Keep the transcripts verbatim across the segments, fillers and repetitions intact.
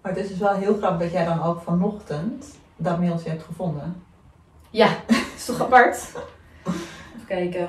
Maar het is dus wel heel grappig dat jij dan ook vanochtend dat mailtje hebt gevonden. Ja, dat is toch apart? Even kijken.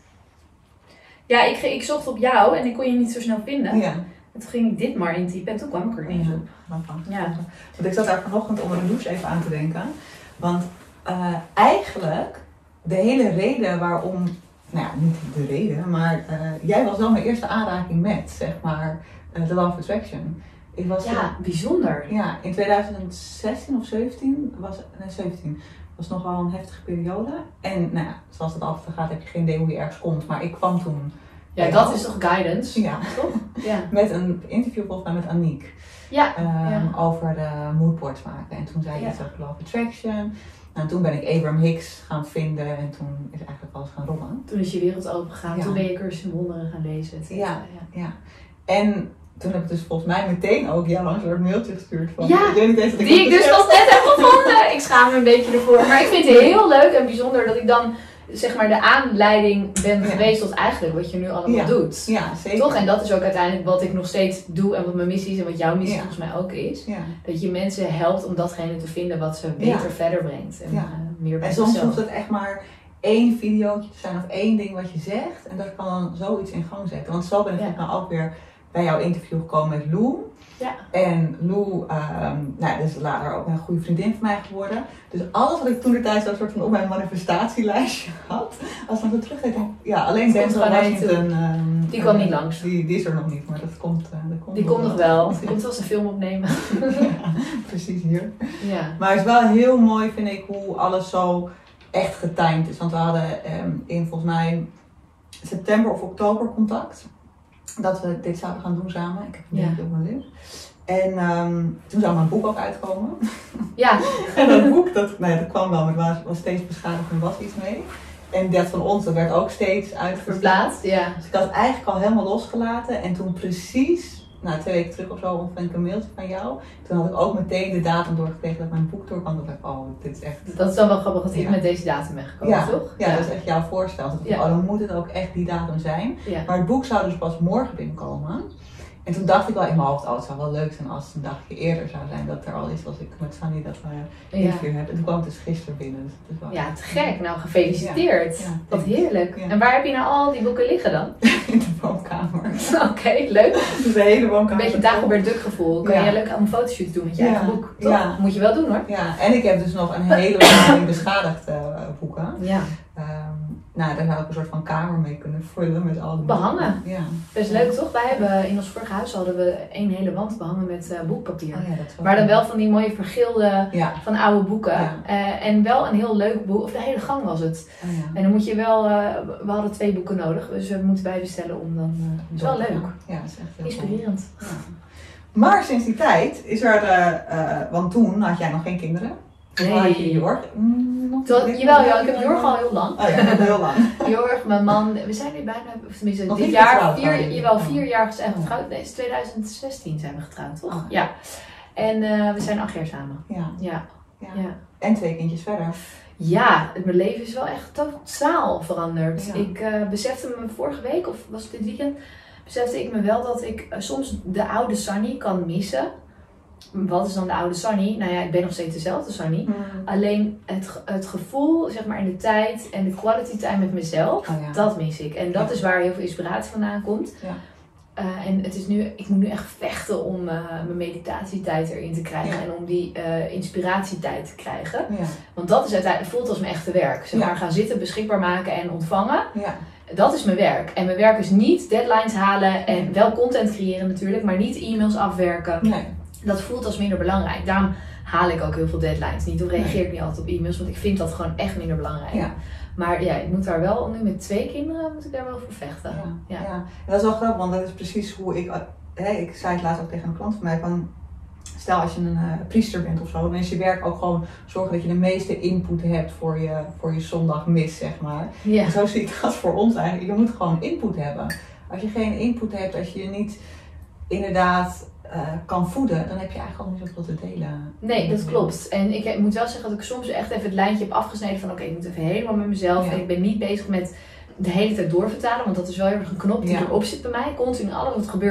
Ja, ik, ik zocht op jou en ik kon je niet zo snel vinden. Ja. En toen ging ik dit maar intypen en toen kwam ik er ineens op. Ja. Want ik zat daar vanochtend onder de douche even aan te denken. Want uh, eigenlijk, de hele reden waarom, nou ja, niet de reden, maar uh, jij was wel mijn eerste aanraking met, zeg maar, uh, The Law of Attraction. Ik was, ja, uh, bijzonder. Ja, in tweeduizend zestien of zeventien, was, nee zeventien, was nogal een heftige periode. En nou ja, zoals het altijd gaat, heb je geen idee hoe je ergens komt. Maar ik kwam toen... Ja, ja dat is toch guidance? Ja, toch? Ja. Met een interview volgens mij met Aniek. Ja. Um, ja. Over de moodboards maken. En toen zei je ja. iets over Law of Attraction. En toen ben ik Abraham Hicks gaan vinden. En toen is eigenlijk alles gaan rollen. Toen is je wereld open gegaan. Ja. Toen ben je Cursus in Wonderen gaan lezen. Ja, ja, ja. En... Toen heb ik dus volgens mij meteen ook jou een soort mailtje gestuurd van... Ja, ik weet niet eens dat ik die ik dus pas net heb gevonden. Ik schaam me een beetje ervoor. Maar ik vind het heel leuk en bijzonder dat ik dan zeg maar de aanleiding ben ja. geweest tot eigenlijk wat je nu allemaal ja. doet. Ja, zeker. Toch? En dat is ook uiteindelijk wat ik nog steeds doe en wat mijn missie is en wat jouw missie ja. volgens mij ook is. Ja. Dat je mensen helpt om datgene te vinden wat ze beter ja. verder brengt. En, ja. uh, meer bij en soms zichzelf. hoeft het echt maar één videootje te zijn of één ding wat je zegt. En dat kan dan zoiets in gang zetten. Want zo ben ik ja. nou ook weer... bij jouw interview gekomen met Lou. Ja. En Lou, um, nou, dat is later ook een goede vriendin van mij geworden. Dus alles wat ik toen de tijd zo'n soort van op mijn manifestatielijstje had, als ik dan zo terug deed, ja, alleen Denzel Washington. Um, die kwam niet langs. Die, die is er nog niet, maar dat komt. Uh, dat komt die komt nog wel. Die komt zelfs een film opnemen. Ja, precies hier. Ja. Maar het is wel heel mooi, vind ik, hoe alles zo echt getimed is. Want we hadden um, in volgens mij september of oktober contact. Dat we dit zouden gaan doen samen. Ik heb een beetje ja. op mijn lips. En um, toen zou mijn boek ook uitkomen. Ja. En dat boek, dat, nee, dat kwam wel, maar het was, was steeds beschadigd en was iets mee. En dat van ons, dat werd ook steeds uitverplaatst. Ja. Dus ik had het eigenlijk al helemaal losgelaten. En toen precies, nou twee weken terug of zo, ontving ik een mailtje van jou. Toen had ik ook meteen de datum doorgekregen dat mijn boek doorkwam. Toen dacht ik, oh, dit is echt... Dat is dan wel grappig dat ik ja. met deze datum ben gekomen, ja. toch? Ja, ja, dat is echt jouw voorstel. Dat ik, ja. oh, dan moet het ook echt die datum zijn. Ja. Maar het boek zou dus pas morgen binnenkomen. En toen dacht ik wel in mijn hoofd, oh, het zou wel leuk zijn als het een dagje eerder zou zijn dat er al is als ik met Sunny dat uh, interview ja. heb. En toen kwam het dus gisteren binnen. Dus het is wel ja, te gek. Nou, gefeliciteerd. Ja. Ja, wat heerlijk. Ja. En waar heb je nou al die boeken liggen dan? In de woonkamer. Oké, okay, leuk. Dus de hele woonkamer. Een beetje Dagobert Duck gevoel. Kan ja. je leuk allemaal fotoshoots doen met je ja. eigen boek? Toch? Ja. Moet je wel doen hoor. Ja, en ik heb dus nog een hele verzameling beschadigde uh, boeken. Ja. Um, nou, daar zou ik een soort van kamer mee kunnen vullen met al die behangen. Ja. Best leuk toch? Wij hebben in ons vorige huis hadden we één hele wand behangen met uh, boekpapier. Oh ja, dat maar dan wel van die mooie vergilde ja. van oude boeken. Ja. Uh, en wel een heel leuk boek, of de hele gang was het. Oh ja. En dan moet je wel, uh, we hadden twee boeken nodig, dus we moeten bij bestellen om dan. Uh, het is wel leuk. Ja, dat is echt heel inspirerend. Ja. Maar sinds die tijd is er, uh, uh, want toen had jij nog geen kinderen. Nee. Had je Jorg? Mm, Tot, jawel, ja, ik heb Jorg al heel lang. Oh ja, heel lang. Jorg, mijn man, we zijn nu bijna, of tenminste nog dit jaar, getrouwd, vier, jawel, oh. vier jaar getrouwd. Nee, twintig zestien zijn we getrouwd, toch? Oh. Ja. En uh, we zijn acht jaar samen. Ja. Ja. ja. ja. En twee kindjes verder. Ja, mijn leven is wel echt totaal veranderd. Ja. Ik uh, besefte me vorige week, of was het dit weekend, besefte ik me wel dat ik uh, soms de oude Sunny kan missen. Wat is dan de oude Sunny? Nou ja, ik ben nog steeds dezelfde Sunny. Mm. Alleen het, het gevoel, zeg maar, in de tijd en de quality time met mezelf, oh ja. dat mis ik. En dat ja. is waar heel veel inspiratie vandaan komt. Ja. Uh, en het is nu, ik moet nu echt vechten om uh, mijn meditatietijd erin te krijgen. Ja. En om die uh, inspiratietijd te krijgen. Ja. Want dat is uiteindelijk, voelt als mijn echte werk. Zeg maar, ja. gaan zitten, beschikbaar maken en ontvangen. Ja. Dat is mijn werk. En mijn werk is niet deadlines halen en wel content creëren natuurlijk, maar niet e-mails afwerken. Nee. Dat voelt als minder belangrijk. Daarom haal ik ook heel veel deadlines niet. Of reageer ik niet altijd op e-mails, want ik vind dat gewoon echt minder belangrijk. Ja. Maar ja, ik moet daar wel, nu met twee kinderen, moet ik daar wel voor vechten. Ja. Ja. Ja. En dat is wel grappig, want dat is precies hoe ik, hè, ik zei het laatst ook tegen een klant van mij, van stel als je een uh, priester bent of zo, dan is je werk ook gewoon zorgen dat je de meeste input hebt voor je, voor je zondagmis, zeg maar. Ja. En zo zie ik dat voor ons eigenlijk. Je moet gewoon input hebben. Als je geen input hebt, als je je niet inderdaad uh, kan voeden, dan heb je eigenlijk al niet zoveel te delen. Nee, dat klopt. En ik, ik moet wel zeggen dat ik soms echt even het lijntje heb afgesneden van oké, okay, ik moet even helemaal met mezelf. Ja. En ik ben niet bezig met de hele tijd doorvertalen, want dat is wel heel erg een knop die ja. erop zit bij mij. Continu alles wat gebeurt,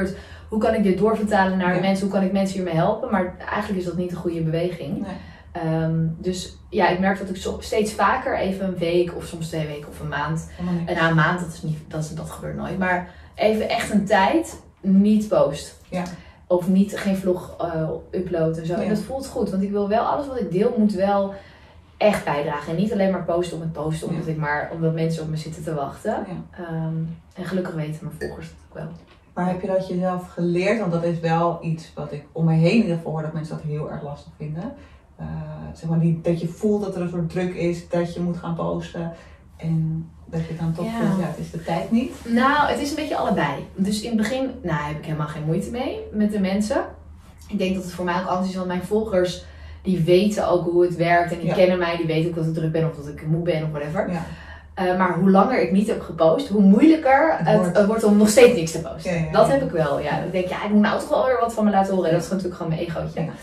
hoe kan ik dit doorvertalen naar ja. de mensen, hoe kan ik mensen hiermee helpen. Maar eigenlijk is dat niet een goede beweging. Nee. Um, dus ja, ik merk dat ik zo, steeds vaker even een week of soms twee weken of een maand. En na een maand, dat, is niet, dat, is, dat gebeurt nooit. Maar even echt een tijd niet post. Ja. Of niet, geen vlog uh, uploaden en zo. Ja. En dat voelt goed, want ik wil wel, alles wat ik deel moet wel echt bijdragen. En niet alleen maar posten om het posten, omdat, ja. ik maar, omdat mensen op me zitten te wachten. Ja. Um, en gelukkig weten mijn volgers dat ook wel. Maar heb je dat jezelf geleerd? Want dat is wel iets wat ik om me heen in ieder geval hoor, dat mensen dat heel erg lastig vinden. Uh, zeg maar die, dat je voelt dat er een soort druk is, dat je moet gaan posten. En dat je dan toch ja. voelt, ja, het is de tijd niet. Nou, het is een beetje allebei. Dus in het begin nou, heb ik helemaal geen moeite mee met de mensen. Ik denk dat het voor mij ook anders is, want mijn volgers die weten ook hoe het werkt. En die ja. kennen mij, die weten ook dat ik druk ben of dat ik moe ben of whatever. Ja. Uh, maar hoe langer ik niet heb gepost, hoe moeilijker het, het wordt. Het wordt om nog steeds niks te posten. Ja, ja, ja. Dat heb ik wel. Ja. Ik denk, ja, ik moet nou toch wel weer wat van me laten horen. Ja. Dat is natuurlijk gewoon mijn egootje. Ja.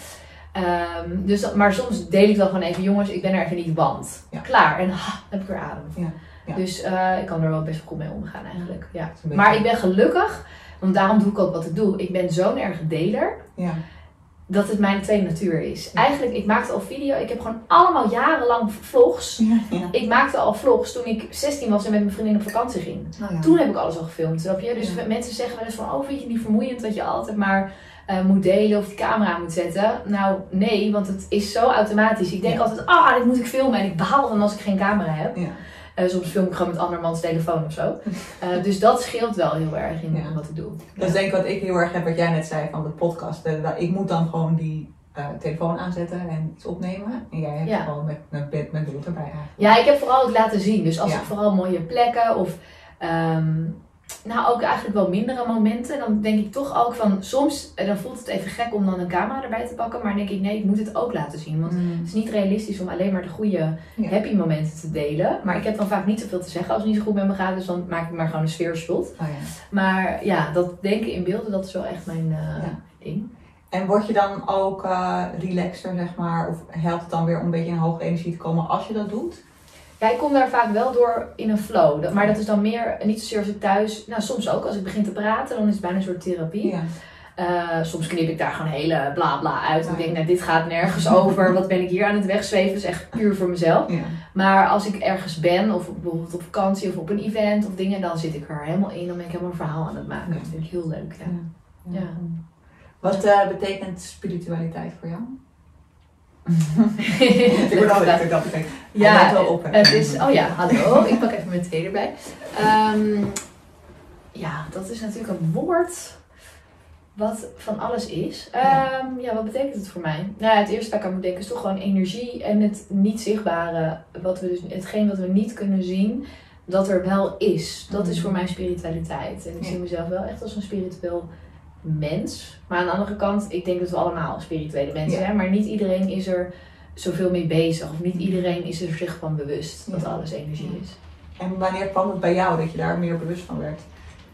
Um, dus dat, maar soms deel ik dan gewoon even, jongens, ik ben er even niet, want. Ja. Klaar. En ha, dan heb ik weer adem. Ja. Ja. Dus uh, ik kan er wel best wel goed mee omgaan eigenlijk. Ja. Maar ik ben gelukkig, want daarom doe ik ook wat ik doe. Ik ben zo'n erg deler. Ja. Dat het mijn tweede natuur is. Ja. Eigenlijk, ik maakte al video. Ik heb gewoon allemaal jarenlang vlogs. Ja, ja. Ik maakte al vlogs toen ik zestien was en met mijn vriendin op vakantie ging. Oh, ja. Toen heb ik alles al gefilmd, snap je? Dus ja. mensen zeggen wel eens van, oh, vind je het niet vermoeiend dat je altijd maar uh, moet delen of de camera moet zetten? Nou, nee, want het is zo automatisch. Ik denk ja. altijd, ah, oh, dit moet ik filmen. En ik baal dan als ik geen camera heb. Ja. Uh, soms film ik gewoon met andermans telefoon of zo. Uh, dus dat scheelt wel heel erg in ja. wat ik doe. Dat is denk ik wat ik heel erg heb, wat jij net zei van de podcast. Uh, ik moet dan gewoon die uh, telefoon aanzetten en iets opnemen. En jij hebt ja. gewoon met, met, met beeld erbij eigenlijk. Ja, ik heb vooral het laten zien. Dus als ja. ik vooral mooie plekken of... Um, nou, ook eigenlijk wel mindere momenten. Dan denk ik toch ook van, soms dan voelt het even gek om dan een camera erbij te pakken. Maar dan denk ik, nee, ik moet het ook laten zien. Want mm. het is niet realistisch om alleen maar de goede ja. happy momenten te delen. Maar ik heb dan vaak niet zoveel te zeggen als het niet zo goed met me gaat. Dus dan maak ik maar gewoon een sfeershot. Oh, ja. Maar ja, dat denken in beelden, dat is wel echt mijn uh, ja. ding. En word je dan ook uh, relaxter, zeg maar? Of helpt het dan weer om een beetje in hoge energie te komen als je dat doet? Ja, ik kom daar vaak wel door in een flow. Maar dat is dan meer, niet zozeer als ik thuis... Nou, soms ook. Als ik begin te praten, dan is het bijna een soort therapie. Ja. Uh, soms knip ik daar gewoon hele bla bla uit. En ik denk, nou, dit gaat nergens over. Wat ben ik hier aan het wegzweven? Dat is echt puur voor mezelf. Ja. Maar als ik ergens ben, of bijvoorbeeld op vakantie of op een event of dingen, dan zit ik er helemaal in. Dan ben ik helemaal een verhaal aan het maken. Ja. Dat vind ik heel leuk. Ja. Ja. Ja. Wat uh, betekent spiritualiteit voor jou? ik word altijd dat dat betekent. Ja, wel op, het is, oh ja, hallo, ik pak even mijn thee erbij. Um, ja, dat is natuurlijk een woord wat van alles is. Um, ja, wat betekent het voor mij? Nou ja, het eerste waar ik aan moet denken is toch gewoon energie en het niet zichtbare, wat we dus, hetgeen wat we niet kunnen zien, dat er wel is. Dat is voor mij spiritualiteit. En ik zie mezelf wel echt als een spiritueel mens. Maar aan de andere kant, ik denk dat we allemaal spirituele mensen zijn, maar niet iedereen is er zoveel mee bezig. Of niet iedereen is er zich van bewust dat ja. alles energie is. En wanneer kwam het bij jou dat je daar meer bewust van werd?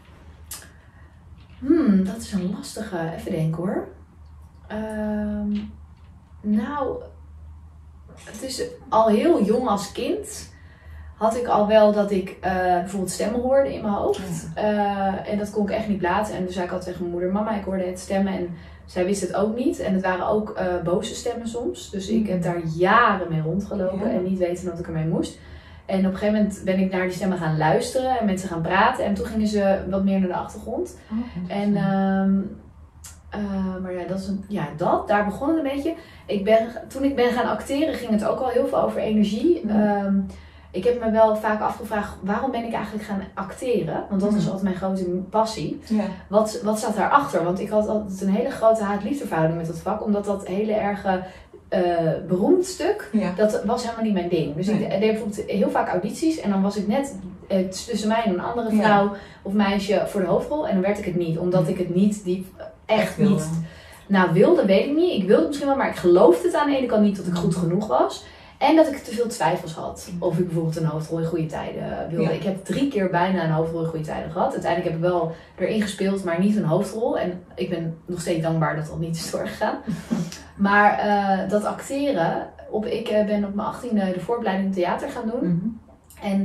Hmm, dat is een lastige. Even denken hoor. Um, nou, het is al heel jong als kind had ik al wel dat ik uh, bijvoorbeeld stemmen hoorde in mijn hoofd. Ja. Uh, en dat kon ik echt niet plaatsen. En dus zei ik altijd tegen mijn moeder, mama, ik hoorde het stemmen. En zij wist het ook niet. En het waren ook uh, boze stemmen soms. Dus ik heb daar jaren mee rondgelopen ja. en niet weten wat ik ermee moest. En op een gegeven moment ben ik naar die stemmen gaan luisteren en met ze gaan praten. En toen gingen ze wat meer naar de achtergrond. Oh, en, uh, uh, maar ja, dat is een, ja, dat, daar begon het een beetje. Ik ben, toen ik ben gaan acteren ging het ook al heel veel over energie. Ja. Um, Ik heb me wel vaak afgevraagd, waarom ben ik eigenlijk gaan acteren? Want dat is altijd mijn grote passie. Ja. Wat, wat staat daarachter? Want ik had altijd een hele grote haat-liefdeverhouding met dat vak. Omdat dat hele erge uh, beroemd stuk, ja. dat was helemaal niet mijn ding. Dus nee. ik deed bijvoorbeeld heel vaak audities. En dan was ik net uh, tussen mij en een andere vrouw ja. of meisje voor de hoofdrol. En dan werd ik het niet. Omdat ik het niet, diep, echt, echt niet... Nou, wilde weet ik niet. Ik wilde het misschien wel, maar ik geloofde het aan de ene kant niet dat ik goed genoeg was. En dat ik te veel twijfels had. Of ik bijvoorbeeld een hoofdrol in goede tijden wilde. Ja. Ik heb drie keer bijna een hoofdrol in goede tijden gehad. Uiteindelijk heb ik wel erin gespeeld, maar niet een hoofdrol. En ik ben nog steeds dankbaar dat dat niet is doorgegaan. Maar uh, dat acteren. Op, ik uh, ben op mijn achttiende de vooropleiding theater gaan doen. Mm-hmm. En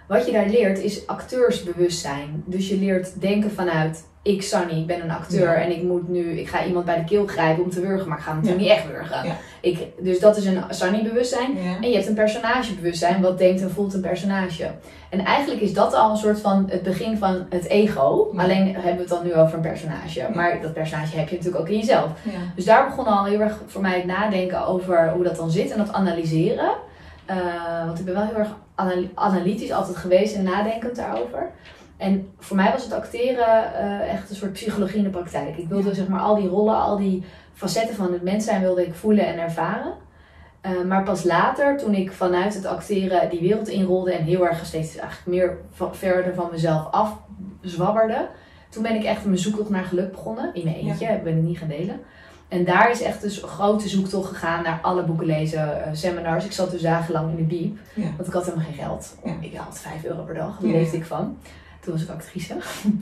wat je daar leert is acteursbewustzijn. Dus je leert denken vanuit, ik Sunny, ik ben een acteur ja. en ik moet nu, ik ga iemand bij de keel grijpen om te wurgen, maar ik ga hem natuurlijk ja. niet echt wurgen. Ja. Ik, dus dat is een Sunny bewustzijn. Ja. En je hebt een personagebewustzijn, wat denkt en voelt een personage. En eigenlijk is dat al een soort van het begin van het ego. Ja. Alleen hebben we het dan nu over een personage. Ja. Maar dat personage heb je natuurlijk ook in jezelf. Ja. Dus daar begon al heel erg voor mij het nadenken over hoe dat dan zit en dat analyseren. Uh, want ik ben wel heel erg anal- analytisch altijd geweest en nadenkend daarover. En voor mij was het acteren uh, echt een soort psychologie in de praktijk. Ik wilde ja. zeg maar al die rollen, al die facetten van het mens zijn wilde ik voelen en ervaren. Uh, maar pas later, toen ik vanuit het acteren die wereld inrolde en heel erg steeds eigenlijk meer van, verder van mezelf afzwabberde. Toen ben ik echt mijn zoektocht naar geluk begonnen. In mijn eentje, ja. ben ik niet gaan delen. En daar is echt dus een grote zoektocht gegaan naar alle boeken lezen, uh, seminars. Ik zat dus dagenlang in de bieb, ja. want ik had helemaal geen geld. Ja. Ik had vijf euro per dag, daar ja. leefde ik van. Toen was ik actrice.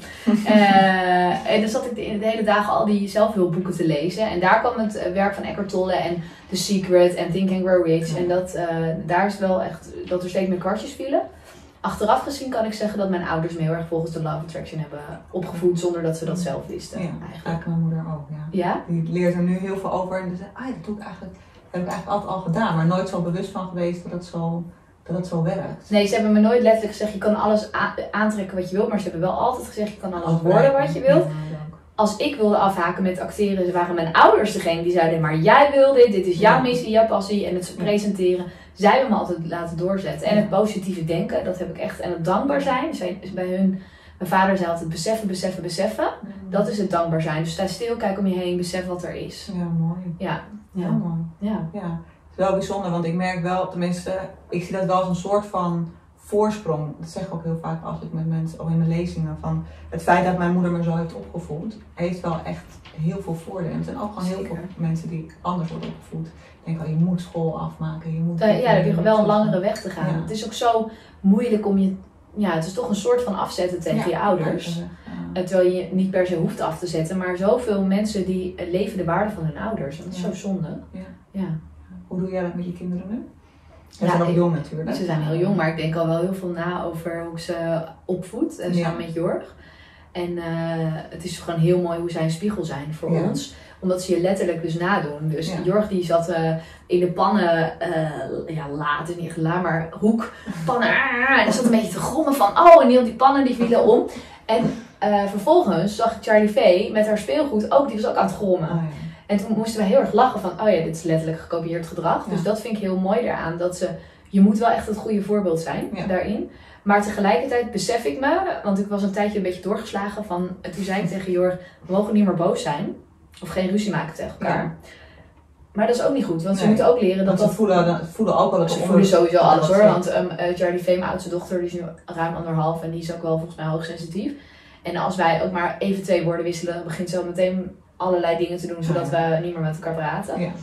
uh, en dan zat ik de, de hele dagen al die zelfhulpboeken te lezen. En daar kwam het uh, werk van Eckhart Tolle en The Secret en Think and Grow Rich. Ja. En dat, uh, daar is wel echt, dat er steeds meer kwartjes vielen. Achteraf gezien kan ik zeggen dat mijn ouders me heel erg volgens de Law of Attraction hebben opgevoed zonder dat ze dat zelf wisten. Ja, eigenlijk mijn moeder ook. Ja. Ja? Die leert er nu heel veel over en die zegt, ah, dat doe ik eigenlijk, dat heb ik eigenlijk altijd al gedaan, maar nooit zo bewust van geweest dat het zo, dat het zo werkt. Nee, ze hebben me nooit letterlijk gezegd, je kan alles a- aantrekken wat je wilt, maar ze hebben wel altijd gezegd, je kan alles worden wat je wilt. Ja, als ik wilde afhaken met acteren, waren mijn ouders degene die zeiden, maar jij wil dit, dit is jouw ja. missie, jouw passie en het presenteren. Zij hebben me altijd laten doorzetten. En het positieve denken, dat heb ik echt. En het dankbaar zijn, is bij hun, mijn vader zei altijd beseffen, beseffen, beseffen. Mm. Dat is het dankbaar zijn. Dus sta stil, kijk om je heen, besef wat er is. Ja, mooi. Ja, ja. ja mooi. Ja. ja. Het is wel bijzonder, want ik merk wel, tenminste, ik zie dat wel als een soort van voorsprong. Dat zeg ik ook heel vaak als ik met mensen, of in mijn lezingen, van het feit dat mijn moeder me zo heeft opgevoed, heeft wel echt heel veel voordelen. Er zijn ook gewoon heel Zeker. veel mensen die anders worden opgevoed. Ik denk al, je moet school afmaken, je moet... Ja, dan heb je wel een langere weg te gaan. Ja. Het is ook zo moeilijk om je... Ja, het is toch een soort van afzetten tegen ja, je ouders. Ja. Terwijl je niet per se hoeft af te zetten. Maar zoveel mensen die leven de waarde van hun ouders. Dat is ja. zo zonde. Ja. Ja. Hoe doe jij dat met je kinderen nu? Ze ja, zijn nog ik, jong natuurlijk. Ze zijn heel jong, maar ik denk al wel heel veel na over hoe ik ze opvoed. Samen ja. met Jorg. En uh, het is gewoon heel mooi hoe zij een spiegel zijn voor ja. ons. Omdat ze je letterlijk dus nadoen. Dus ja. Jorg die zat uh, in de pannen, uh, ja la, het is niet echt la, maar hoek, pannen. Ah, en dan zat een beetje te grommen van, oh en heel die pannen die vielen om. En uh, vervolgens zag ik Charlie Vee met haar speelgoed ook, die was ook aan het grommen. Oh, ja. En toen moesten we heel erg lachen van, oh ja, dit is letterlijk gekopieerd gedrag. Ja. Dus dat vind ik heel mooi eraan, dat ze, je moet wel echt het goede voorbeeld zijn ja. daarin. Maar tegelijkertijd besef ik me, want ik was een tijdje een beetje doorgeslagen van, toen zei ik tegen Jorg, we mogen niet meer boos zijn. Of geen ruzie maken tegen elkaar. Ja. Maar dat is ook niet goed, want nee. ze moeten ook leren dat dat... Ze voelen, voelen ook wel dat ze voelen sowieso alles hoor. Want um, uh, Charlie Vee, mijn oudste dochter, die is nu ruim anderhalf en die is ook wel volgens mij hoogsensitief. En als wij ook maar even twee woorden wisselen, dan begint ze al meteen allerlei dingen te doen, zodat ja. we niet meer met elkaar praten. Ja.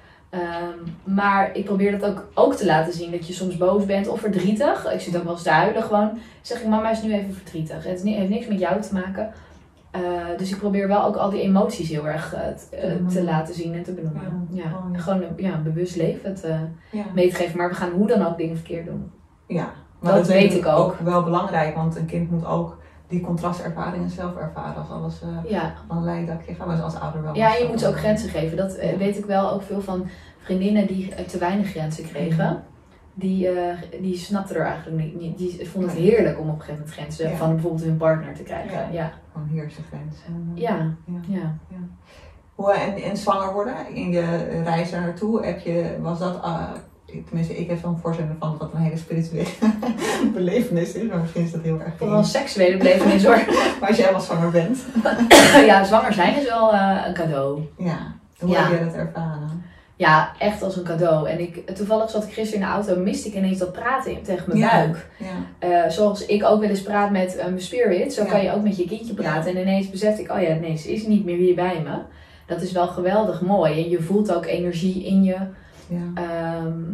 Um, maar ik probeer dat ook, ook te laten zien, dat je soms boos bent of verdrietig. Ik zit ook wel eens te huilen gewoon. Zeg ik, mama is nu even verdrietig. Het heeft niks met jou te maken. Uh, dus ik probeer wel ook al die emoties heel erg uh, t, uh, te laten zien en te benoemen. Ja. Ja. Oh, ja. Gewoon ja, een bewust leven te uh, ja. mee te geven. Maar we gaan hoe dan ook dingen verkeerd doen. Ja, maar dat, dat weet ik ook. ook wel belangrijk, want een kind moet ook die contrastervaringen zelf ervaren als alles uh, ja. van een leidakje gaat. Maar als ouder wel. Ja, je moet ze ook grenzen geven. Dat uh, weet ik wel ook veel van vriendinnen die uh, te weinig grenzen kregen. Ja. Die, uh, die snapten er eigenlijk niet. Die vonden het heerlijk om op een gegeven moment grenzen ja. van bijvoorbeeld hun partner te krijgen. Ja, ja. Gewoon heersen grenzen. Ja. Ja. Ja. Ja. Hoe, en, en zwanger worden, in je reis er naartoe, heb je, was dat, uh, tenminste ik heb zo'n voorstelling van dat dat een hele spirituele belevenis is, maar misschien is dat heel erg... Vooral een seksuele belevenis hoor. Maar als jij wel zwanger bent. Ja, zwanger zijn is wel uh, een cadeau. Ja, hoe ja. heb jij dat ervaren? Ja, echt als een cadeau. En ik, toevallig zat ik gisteren in de auto en miste ik ineens dat praten tegen mijn ja. buik. Ja. Uh, zoals ik ook wel eens praat met mijn um, spirit, zo ja. kan je ook met je kindje praten. Ja. En ineens besefte ik, oh ja, nee, ze is niet meer hier bij me. Dat is wel geweldig mooi. En je voelt ook energie in je. Ja. Um,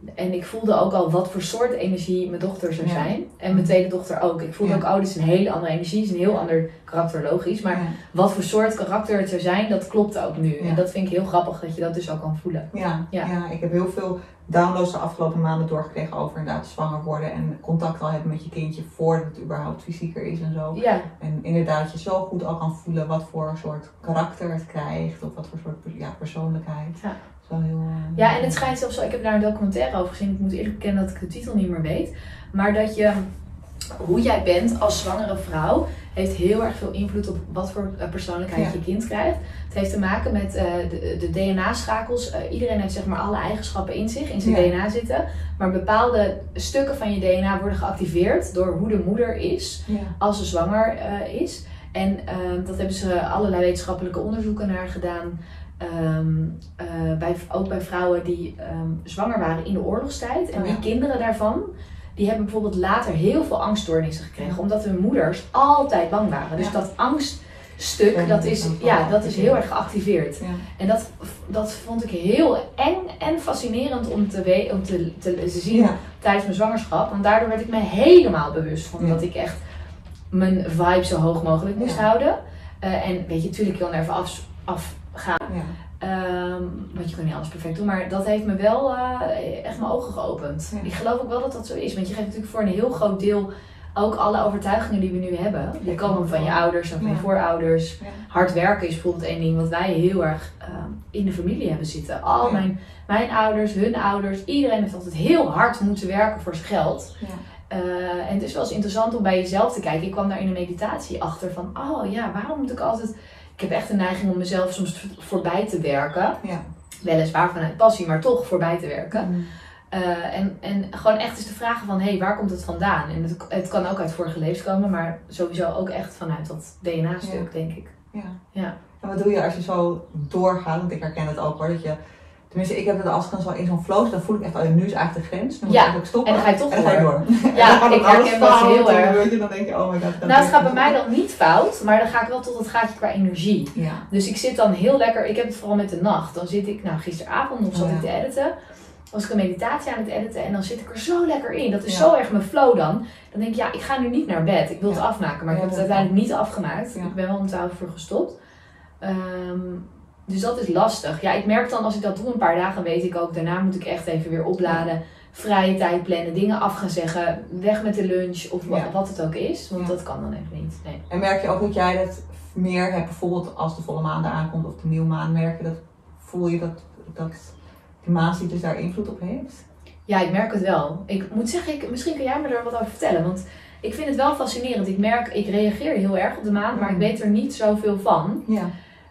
En ik voelde ook al wat voor soort energie mijn dochter zou Ja. zijn. En mijn tweede dochter ook. Ik voelde Ja. ook, oh, dit is een hele andere energie. Het is een heel ander karakter, logisch. Maar Ja. wat voor soort karakter het zou zijn, dat klopt ook nu. Ja. En dat vind ik heel grappig dat je dat dus ook kan voelen. Ja, Ja. ja. ik heb heel veel downloads de afgelopen maanden doorgekregen over inderdaad zwanger worden en contact al hebben met je kindje voordat het überhaupt fysieker is en zo. Ja, En inderdaad je zo goed al kan voelen wat voor soort karakter het krijgt of wat voor soort ja, persoonlijkheid. Ja. Zo heel, uh, ja, en het schijnt zelfs zo, ik heb daar een documentaire over gezien. Ik moet eerlijk bekennen dat ik de titel niet meer weet. Maar dat je, hoe jij bent als zwangere vrouw, heeft heel erg veel invloed op wat voor uh, persoonlijkheid Ja. je kind krijgt. Het heeft te maken met uh, de, de D N A-schakels. Uh, iedereen heeft zeg maar alle eigenschappen in zich, in zijn Ja. D N A zitten. Maar bepaalde stukken van je D N A worden geactiveerd door hoe de moeder is ja. als ze zwanger uh, is. En uh, dat hebben ze allerlei wetenschappelijke onderzoeken naar gedaan. Um, uh, bij, ook bij vrouwen die um, zwanger waren in de oorlogstijd. En Oh, ja. die kinderen daarvan, die hebben bijvoorbeeld later heel veel angststoornissen gekregen. Omdat hun moeders altijd bang waren. Dus Ja. dat angststuk, Ja, dat is, dat is ja, dat is heel geactiveerd. erg geactiveerd. Ja. En dat, dat vond ik heel eng en fascinerend om te, we- om te, te, te zien Ja. tijdens mijn zwangerschap. Want daardoor werd ik me helemaal bewust van Ja. dat ik echt mijn vibe zo hoog mogelijk moest Ja. houden. Uh, en weet je, natuurlijk kan er even af, afgaan. Ja. Um, want je kan niet alles perfect doen, maar dat heeft me wel uh, echt mijn ogen geopend. Ja. Ik geloof ook wel dat dat zo is, want je geeft natuurlijk voor een heel groot deel ook alle overtuigingen die we nu hebben. Die Ja, komen van je ouders en van je Ja. voorouders. Ja. Hard werken is bijvoorbeeld één ding wat wij heel erg um, in de familie hebben zitten. Al Ja. mijn, mijn ouders, hun ouders, iedereen heeft altijd heel hard moeten werken voor zijn geld. Ja. Uh, en het is wel eens interessant om bij jezelf te kijken. Ik kwam daar in een meditatie achter van, oh ja, waarom moet ik altijd... Ik heb echt een neiging om mezelf soms voorbij te werken. Ja. Weliswaar vanuit passie, maar toch voorbij te werken. Mm. Uh, en, en gewoon echt eens te vragen van, hé, hey, waar komt het vandaan? En het, het kan ook uit vorige levens komen, maar sowieso ook echt vanuit dat D N A-stuk, Ja. denk ik. Ja. Ja. En wat doe je als je zo doorgaat? Want ik herken het ook hoor, dat je... Tenminste, ik heb het als ik dan zo in zo'n flow zit, dan voel ik echt, oh ja, nu is eigenlijk de grens. Nu moet Ja, ik eigenlijk stoppen. en dan ga je toch en dan ga je door. door. Ja, En dan gaat ik alles herken dat fout, heel en erg. weet je, dan denk je, oh my god. Nou, het gaat bij mij dan niet fout, maar dan ga ik wel tot het gaatje qua energie. Ja. Dus ik zit dan heel lekker, ik heb het vooral met de nacht. Dan zit ik, nou gisteravond nog zat Oh, ja. ik te editen. Was ik een meditatie aan het editen en dan zit ik er zo lekker in. Dat is Ja. zo erg mijn flow dan. Dan denk ik, ja, ik ga nu niet naar bed. Ik wil het Ja. afmaken, maar Ja, ik heb het dat uiteindelijk niet afgemaakt. Ja. Ik ben wel om twaalf uur gestopt. Um, dus dat is lastig. Ja, ik merk dan als ik dat doe een paar dagen, weet ik ook, daarna moet ik echt even weer opladen. Vrije tijd plannen, dingen af gaan zeggen, weg met de lunch of wat, Ja. wat het ook is. Want Ja. dat kan dan even niet. Nee. En merk je ook dat jij dat meer hebt, bijvoorbeeld als de volle maan eraan komt of de nieuwe maan, merk je dat, voel je dat, dat die maancyclus daar invloed op heeft? Ja, ik merk het wel. Ik moet zeggen, ik, misschien kun jij me er wat over vertellen. Want ik vind het wel fascinerend. Ik merk, ik reageer heel erg op de maan, maar ik weet er niet zoveel van. Ja.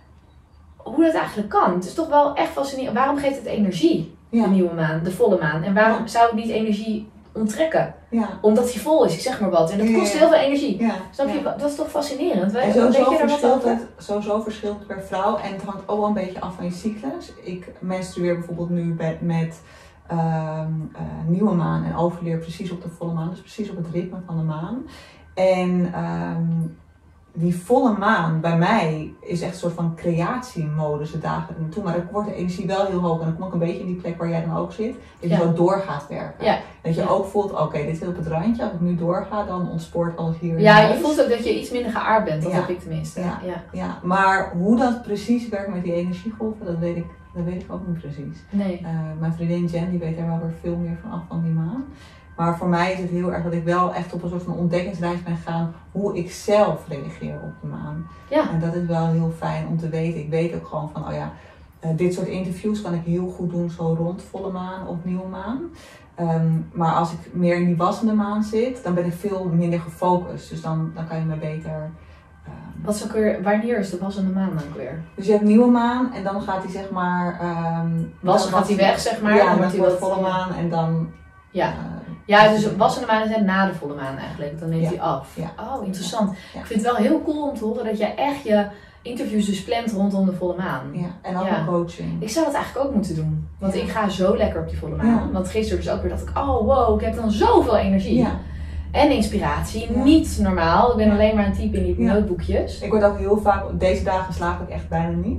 Hoe dat eigenlijk kan. Het is toch wel echt fascinerend. Waarom geeft het energie, Ja. de nieuwe maan, de volle maan? En waarom Ja. zou ik niet energie onttrekken? Ja. Omdat hij vol is, ik zeg maar wat. En dat Ja, kost ja. heel veel energie. Ja. Snap je? Ja. Dat is toch fascinerend? We- En weet sowieso je er wat verschilt, over? het, sowieso verschilt het per vrouw en het hangt ook wel een beetje af van je cyclus. Ik menstrueer bijvoorbeeld nu bij, met um, uh, nieuwe maan en overleer precies op de volle maan, dus precies op het ritme van de maan. En um, die volle maan bij mij is echt een soort van creatiemodus de dagen ernaartoe, maar dan wordt de energie wel heel hoog en dan kom ik een beetje in die plek waar jij dan ook zit, dat je Ja. zo door gaat werken. Ja. Dat je Ja. ook voelt, oké, okay, dit zit op het randje, als ik nu doorga, dan ontspoort alles hier in Ja, je huis. voelt ook dat je iets minder geaard bent. Dat Ja. heb ik tenminste. Ja. Ja. Ja, maar hoe dat precies werkt met die energiegolven, dat weet ik, dat weet ik ook niet precies. Nee. Uh, mijn vriendin Jen, die weet er wel weer veel meer van af van die maan. Maar voor mij is het heel erg dat ik wel echt op een soort van ontdekkingsreis ben gegaan hoe ik zelf reageer op de maan. Ja. En dat is wel heel fijn om te weten. Ik weet ook gewoon van, oh ja, uh, dit soort interviews kan ik heel goed doen zo rond volle maan of nieuwe maan. Um, maar als ik meer in die wassende maan zit, dan ben ik veel minder gefocust. Dus dan, dan kan je me beter... Um, Wat is ook weer, wanneer is de wassende maan dan ook weer? Dus je hebt nieuwe maan en dan gaat hij zeg maar... Um, Wassen gaat hij weg, zeg maar. Ja, dan dan wordt hij wordt wat volle maan en dan... Ja. Uh, Ja, dus wassende maan is net na de volle maan eigenlijk. Dan neemt Ja. hij af. Ja. Oh, interessant. Ja. Ik vind het wel heel cool om te horen dat jij echt je interviews dus plant rondom de volle maan. Ja, en ook Ja. een coaching. Ik zou dat eigenlijk ook moeten doen. Want Ja. ik ga zo lekker op die volle maan. Ja. Want gisteren dus ook weer dacht ik, oh wow, ik heb dan zoveel energie. Ja. En inspiratie. Ja. Niet normaal. Ik ben Ja. alleen maar aan het typen in die Ja. notebookjes. Ik word ook heel vaak, deze dagen slaap ik echt bijna niet.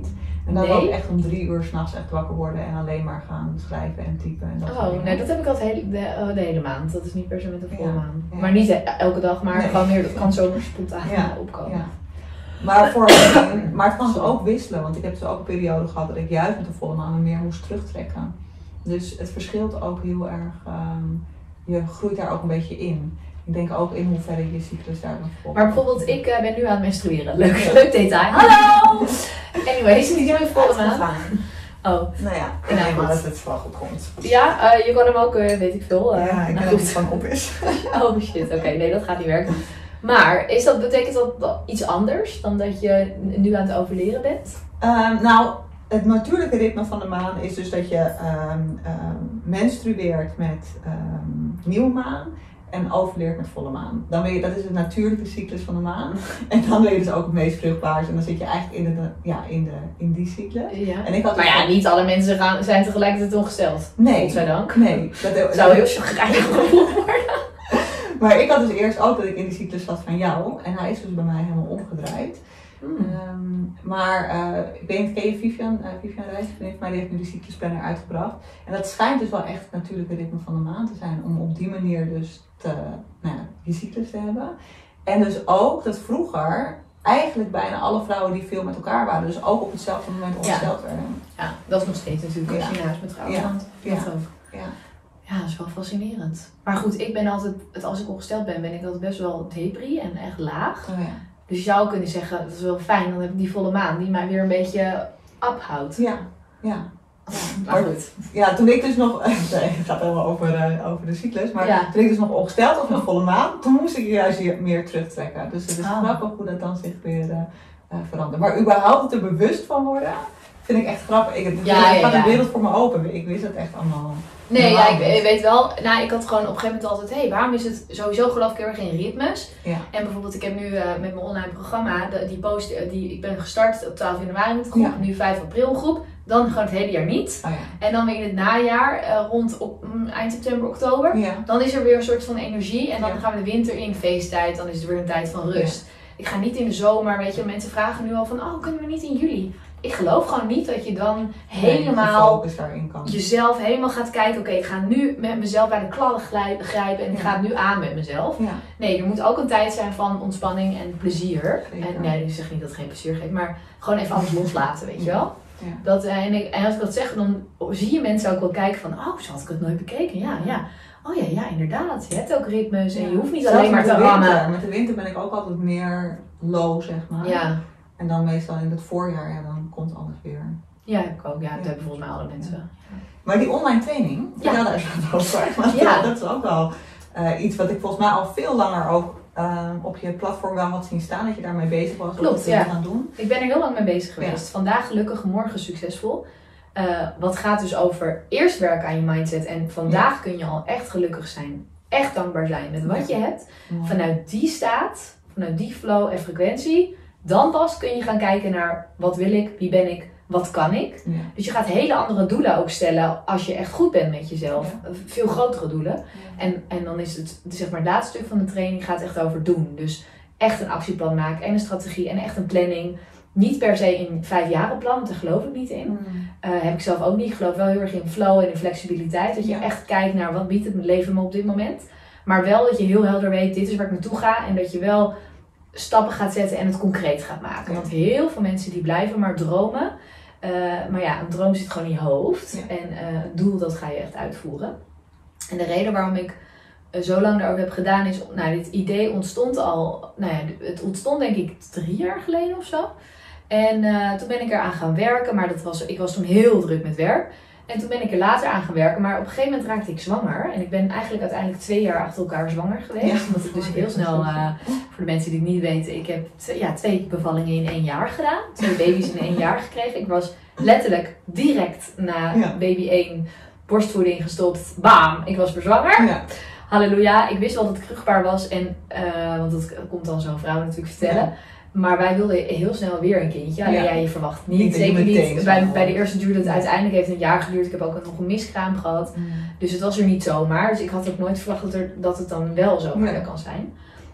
En dan Nee. ook echt om drie uur s'nachts echt wakker worden en alleen maar gaan schrijven en typen en dat soort Oh, dingen. nee, dat heb ik altijd hele, de, oh, de hele maand. Dat is niet per se met de volle Ja, maan. ja. Maar niet e- elke dag, maar Nee. gewoon meer, dat kan zomaar spontaan Ja, opkomen. Ja. Maar, voor, maar het kan dus ook wisselen, want ik heb dus ook een periode gehad dat ik juist met de volle maan me meer moest terugtrekken. Dus het verschilt ook heel erg, um, je groeit daar ook een beetje in. Ik denk ook in hoeverre je cyclus daar nog volgt. Maar bijvoorbeeld, ik uh, ben nu aan het menstrueren. Leuk, ja. leuk detail. Hallo! Anyways, niet zo volle maan. Oh. Nou ja, ik nou, neem aan dat het wel goed komt. Ja, uh, je kan hem ook, uh, weet ik veel. Uh, ja, ik nou, weet dat het van op is. Oh shit, oké, okay, nee, dat gaat niet werken. Maar is dat, betekent dat iets anders dan dat je nu aan het overleren bent? Um, nou, het natuurlijke ritme van de maan is dus dat je um, um, menstrueert met um, nieuwe maan en overleert met volle maan. Dan ben je, dat is de natuurlijke cyclus van de maan. En dan ben je dus ook het meest vruchtbaar. En dan zit je eigenlijk in, de, ja, in, de, in die cyclus. Ja. En ik had maar dus ja, ook... niet alle mensen gaan, zijn tegelijkertijd ongesteld. Nee. Godzijdank. Nee. Dat, dat zou heel chagrijnig gevoeld worden. Maar ik had dus eerst ook dat ik in die cyclus zat van jou. En hij is dus bij mij helemaal omgedraaid. Hmm. Um, maar uh, ik weet niet, ken je Vivian? Uh, Vivian Rijs, van mij, die heeft nu de cyclusplanner uitgebracht. En dat schijnt dus wel echt het natuurlijke ritme van de maan te zijn. Om op die manier dus te, nou ja, je cyclus te hebben. En dus ook dat vroeger eigenlijk bijna alle vrouwen die veel met elkaar waren, dus ook op hetzelfde moment ongesteld ja. werden. Ja, dat is nog steeds natuurlijk als je in huis met vrouwen ja. want ja. dat ook. Ja. Ja, dat is wel fascinerend. Maar goed, ik ben altijd, als ik ongesteld ben, ben ik altijd best wel depri en echt laag. Oh ja. Dus je zou kunnen zeggen, dat is wel fijn, dan heb ik die volle maan die mij weer een beetje ophoudt. Ja, ja. Ja, maar goed. Ja, toen ik dus nog, nee, het gaat helemaal over, uh, over de cyclus, maar ja. toen ik dus nog ongesteld was met volle maan, toen moest ik juist hier meer terugtrekken. Dus het is oh. grappig hoe dat dan zich weer uh, uh, verandert. Maar überhaupt het er bewust van worden, vind ik echt grappig. Ik, het ja, ja, gaat ja. de wereld voor me open. Ik wist het echt allemaal. Nee, ja, ik, ik weet wel. Nou, ik had gewoon op een gegeven moment altijd, hé, hey, waarom is het sowieso geloof ik heel erg in ritmes? Ja. En bijvoorbeeld, ik heb nu uh, met mijn online programma, de, die post, uh, die, ik ben gestart op twaalf januari met de groep, ja. nu vijf april groep, dan gewoon het hele jaar niet. Oh, ja. En dan weer in het najaar, uh, rond op, um, eind september, oktober, ja. dan is er weer een soort van energie en dan ja. gaan we de winter in, feesttijd, dan is het weer een tijd van rust. Ja. Ik ga niet in de zomer, weet je, mensen vragen nu al van, oh, kunnen we niet in juli? Ik geloof gewoon niet dat je dan helemaal nee, kan. jezelf helemaal gaat kijken. Oké, okay, ik ga nu met mezelf bij de kladden grijpen en ik ja. ga het nu aan met mezelf. Ja. Nee, er moet ook een tijd zijn van ontspanning en plezier. Zeker. En nee, ik zeg niet dat het geen plezier geeft, maar gewoon even alles loslaten, weet je wel. Ja. Dat, en, ik, en als ik dat zeg, dan zie je mensen ook wel kijken van, oh, zo had ik het nooit bekeken. Ja, ja. Oh ja, ja, inderdaad. Je hebt ook ritmes en ja. je hoeft niet Zelfs alleen maar te rammen. Met de winter ben ik ook altijd meer low, zeg maar. Ja. En dan meestal in het voorjaar, ja, dan komt alles weer. Ja, ik ook. Ja, dat ja. hebben volgens mij alle mensen. Ja. Maar die online training, ja, ja daar is het over. Maar ja. dat is ook wel uh, iets wat ik volgens mij al veel langer ook uh, op je platform wel had zien staan. Dat je daarmee bezig was. Klopt, te ja. gaan doen. Ik ben er heel lang mee bezig geweest. Ja. Vandaag gelukkig, morgen succesvol. Uh, wat gaat dus over eerst werken aan je mindset. En vandaag ja. kun je al echt gelukkig zijn. Echt dankbaar zijn met wat ja. je hebt. Ja. Vanuit die staat, vanuit die flow en frequentie. Dan pas kun je gaan kijken naar wat wil ik, wie ben ik, wat kan ik. Ja. Dus je gaat hele andere doelen ook stellen als je echt goed bent met jezelf. Ja. Veel grotere doelen. Ja. En, en dan is het, zeg maar, het laatste stuk van de training gaat echt over doen. Dus echt een actieplan maken en een strategie en echt een planning. Niet per se in vijf jaren plan, want daar geloof ik niet in. Mm. Uh, heb ik zelf ook niet. Ik geloof wel heel erg in flow en in flexibiliteit. Dat je ja. echt kijkt naar wat biedt het leven me op dit moment. Maar wel dat je heel helder weet, dit is waar ik naartoe ga. En dat je wel stappen gaat zetten en het concreet gaat maken. Ja. Want heel veel mensen die blijven maar dromen. Uh, maar ja, een droom zit gewoon in je hoofd. Ja. En uh, het doel, dat ga je echt uitvoeren. En de reden waarom ik uh, zo lang daarover heb gedaan is... Nou, dit idee ontstond al... Nou ja, het ontstond denk ik drie jaar geleden of zo. En uh, toen ben ik eraan gaan werken. Maar dat was, ik was toen heel druk met werk. En toen ben ik er later aan gaan werken. Maar op een gegeven moment raakte ik zwanger. En ik ben eigenlijk uiteindelijk twee jaar achter elkaar zwanger geweest. Ja, omdat ik dus heel snel, uh, voor de mensen die het niet weten, ik heb twee, ja, twee bevallingen in één jaar gedaan. Twee baby's in één jaar gekregen. Ik was letterlijk direct na ja. baby één borstvoeding gestopt. Bam, ik was weer zwanger. Ja. Halleluja, ik wist wel dat ik vruchtbaar was. En, uh, want dat komt dan zo'n vrouw natuurlijk vertellen. Ja. Maar wij wilden heel snel weer een kindje. Alleen ja, ja je verwacht niet. niet zeker niet. Bij, bij de eerste duurde het uiteindelijk heeft het een jaar geduurd. Ik heb ook nog een miskraam gehad. Mm. Dus het was er niet zomaar. Dus ik had ook nooit verwacht dat, er, dat het dan wel zomaar ja. kan zijn.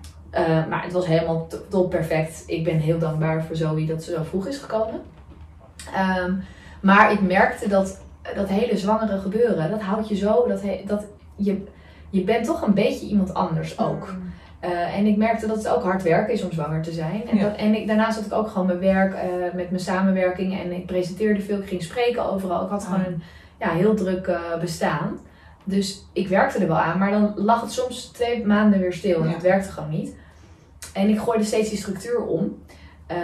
Uh, maar het was helemaal top perfect. Ik ben heel dankbaar voor Zoe dat ze zo vroeg is gekomen. Um, maar ik merkte dat dat hele zwangere gebeuren, dat houdt je zo, dat, he, dat je, je bent toch een beetje iemand anders ook. Mm. Uh, en ik merkte dat het ook hard werken is om zwanger te zijn. En, ja. dat, en ik, daarnaast had ik ook gewoon mijn werk uh, met mijn samenwerking. En ik presenteerde veel, ik ging spreken overal. Ik had gewoon een ja, heel druk uh, bestaan. Dus ik werkte er wel aan. Maar dan lag het soms twee maanden weer stil. En ja. het werkte gewoon niet. En ik gooide steeds die structuur om. Uh,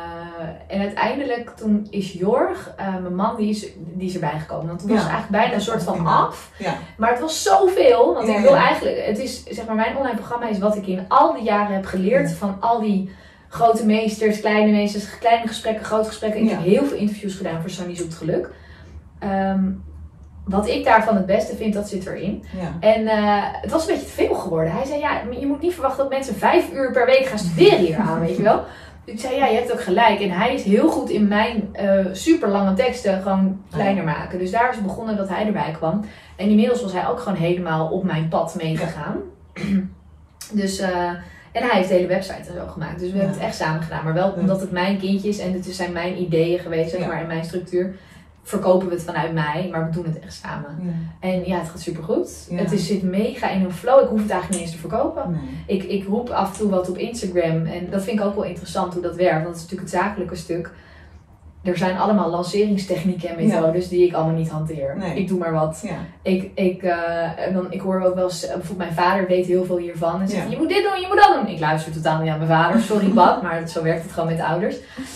en uiteindelijk toen is Jorg, uh, mijn man, die is, die is erbij gekomen. Want toen was het ja. eigenlijk bijna een soort van af. Ja. Maar het was zoveel. Want ja, ik wil ja. eigenlijk, het is zeg maar, mijn online programma is wat ik in al die jaren heb geleerd. Ja. Van al die grote meesters, kleine meesters, kleine gesprekken, grote gesprekken. Ik ja. heb heel veel interviews gedaan voor Sunny Zoekt Geluk. Um, Wat ik daarvan het beste vind, dat zit erin. Ja. En uh, het was een beetje te veel geworden. Hij zei, ja, je moet niet verwachten dat mensen vijf uur per week gaan studeren hier aan, weet je wel. Ik zei, ja, je hebt ook gelijk. En hij is heel goed in mijn uh, super lange teksten gewoon kleiner maken. Dus daar is begonnen dat hij erbij kwam. En inmiddels was hij ook gewoon helemaal op mijn pad meegegaan. Ja. Dus, uh, en hij heeft de hele website en zo gemaakt. Dus we ja. hebben het echt samen gedaan. Maar wel omdat het mijn kindje is en het zijn mijn ideeën geweest, zeg ja. maar, in mijn structuur. Verkopen we het vanuit mij, maar we doen het echt samen. Ja. En ja, het gaat supergoed. Ja. Het is, zit mega in een flow. Ik hoef het eigenlijk niet eens te verkopen. Nee. Ik, ik roep af en toe wat op Instagram. En dat vind ik ook wel interessant hoe dat werkt. Want dat is natuurlijk het zakelijke stuk. Er zijn allemaal lanceringstechnieken en methodes ja. die ik allemaal niet hanteer. Nee. Ik doe maar wat. Ja. Ik, ik, uh, dan, ik hoor ook wel eens, bijvoorbeeld mijn vader weet heel veel hiervan. En zegt, ja. je moet dit doen, je moet dat doen. Ik luister totaal niet aan mijn vader. Sorry pap, maar zo werkt het gewoon met ouders.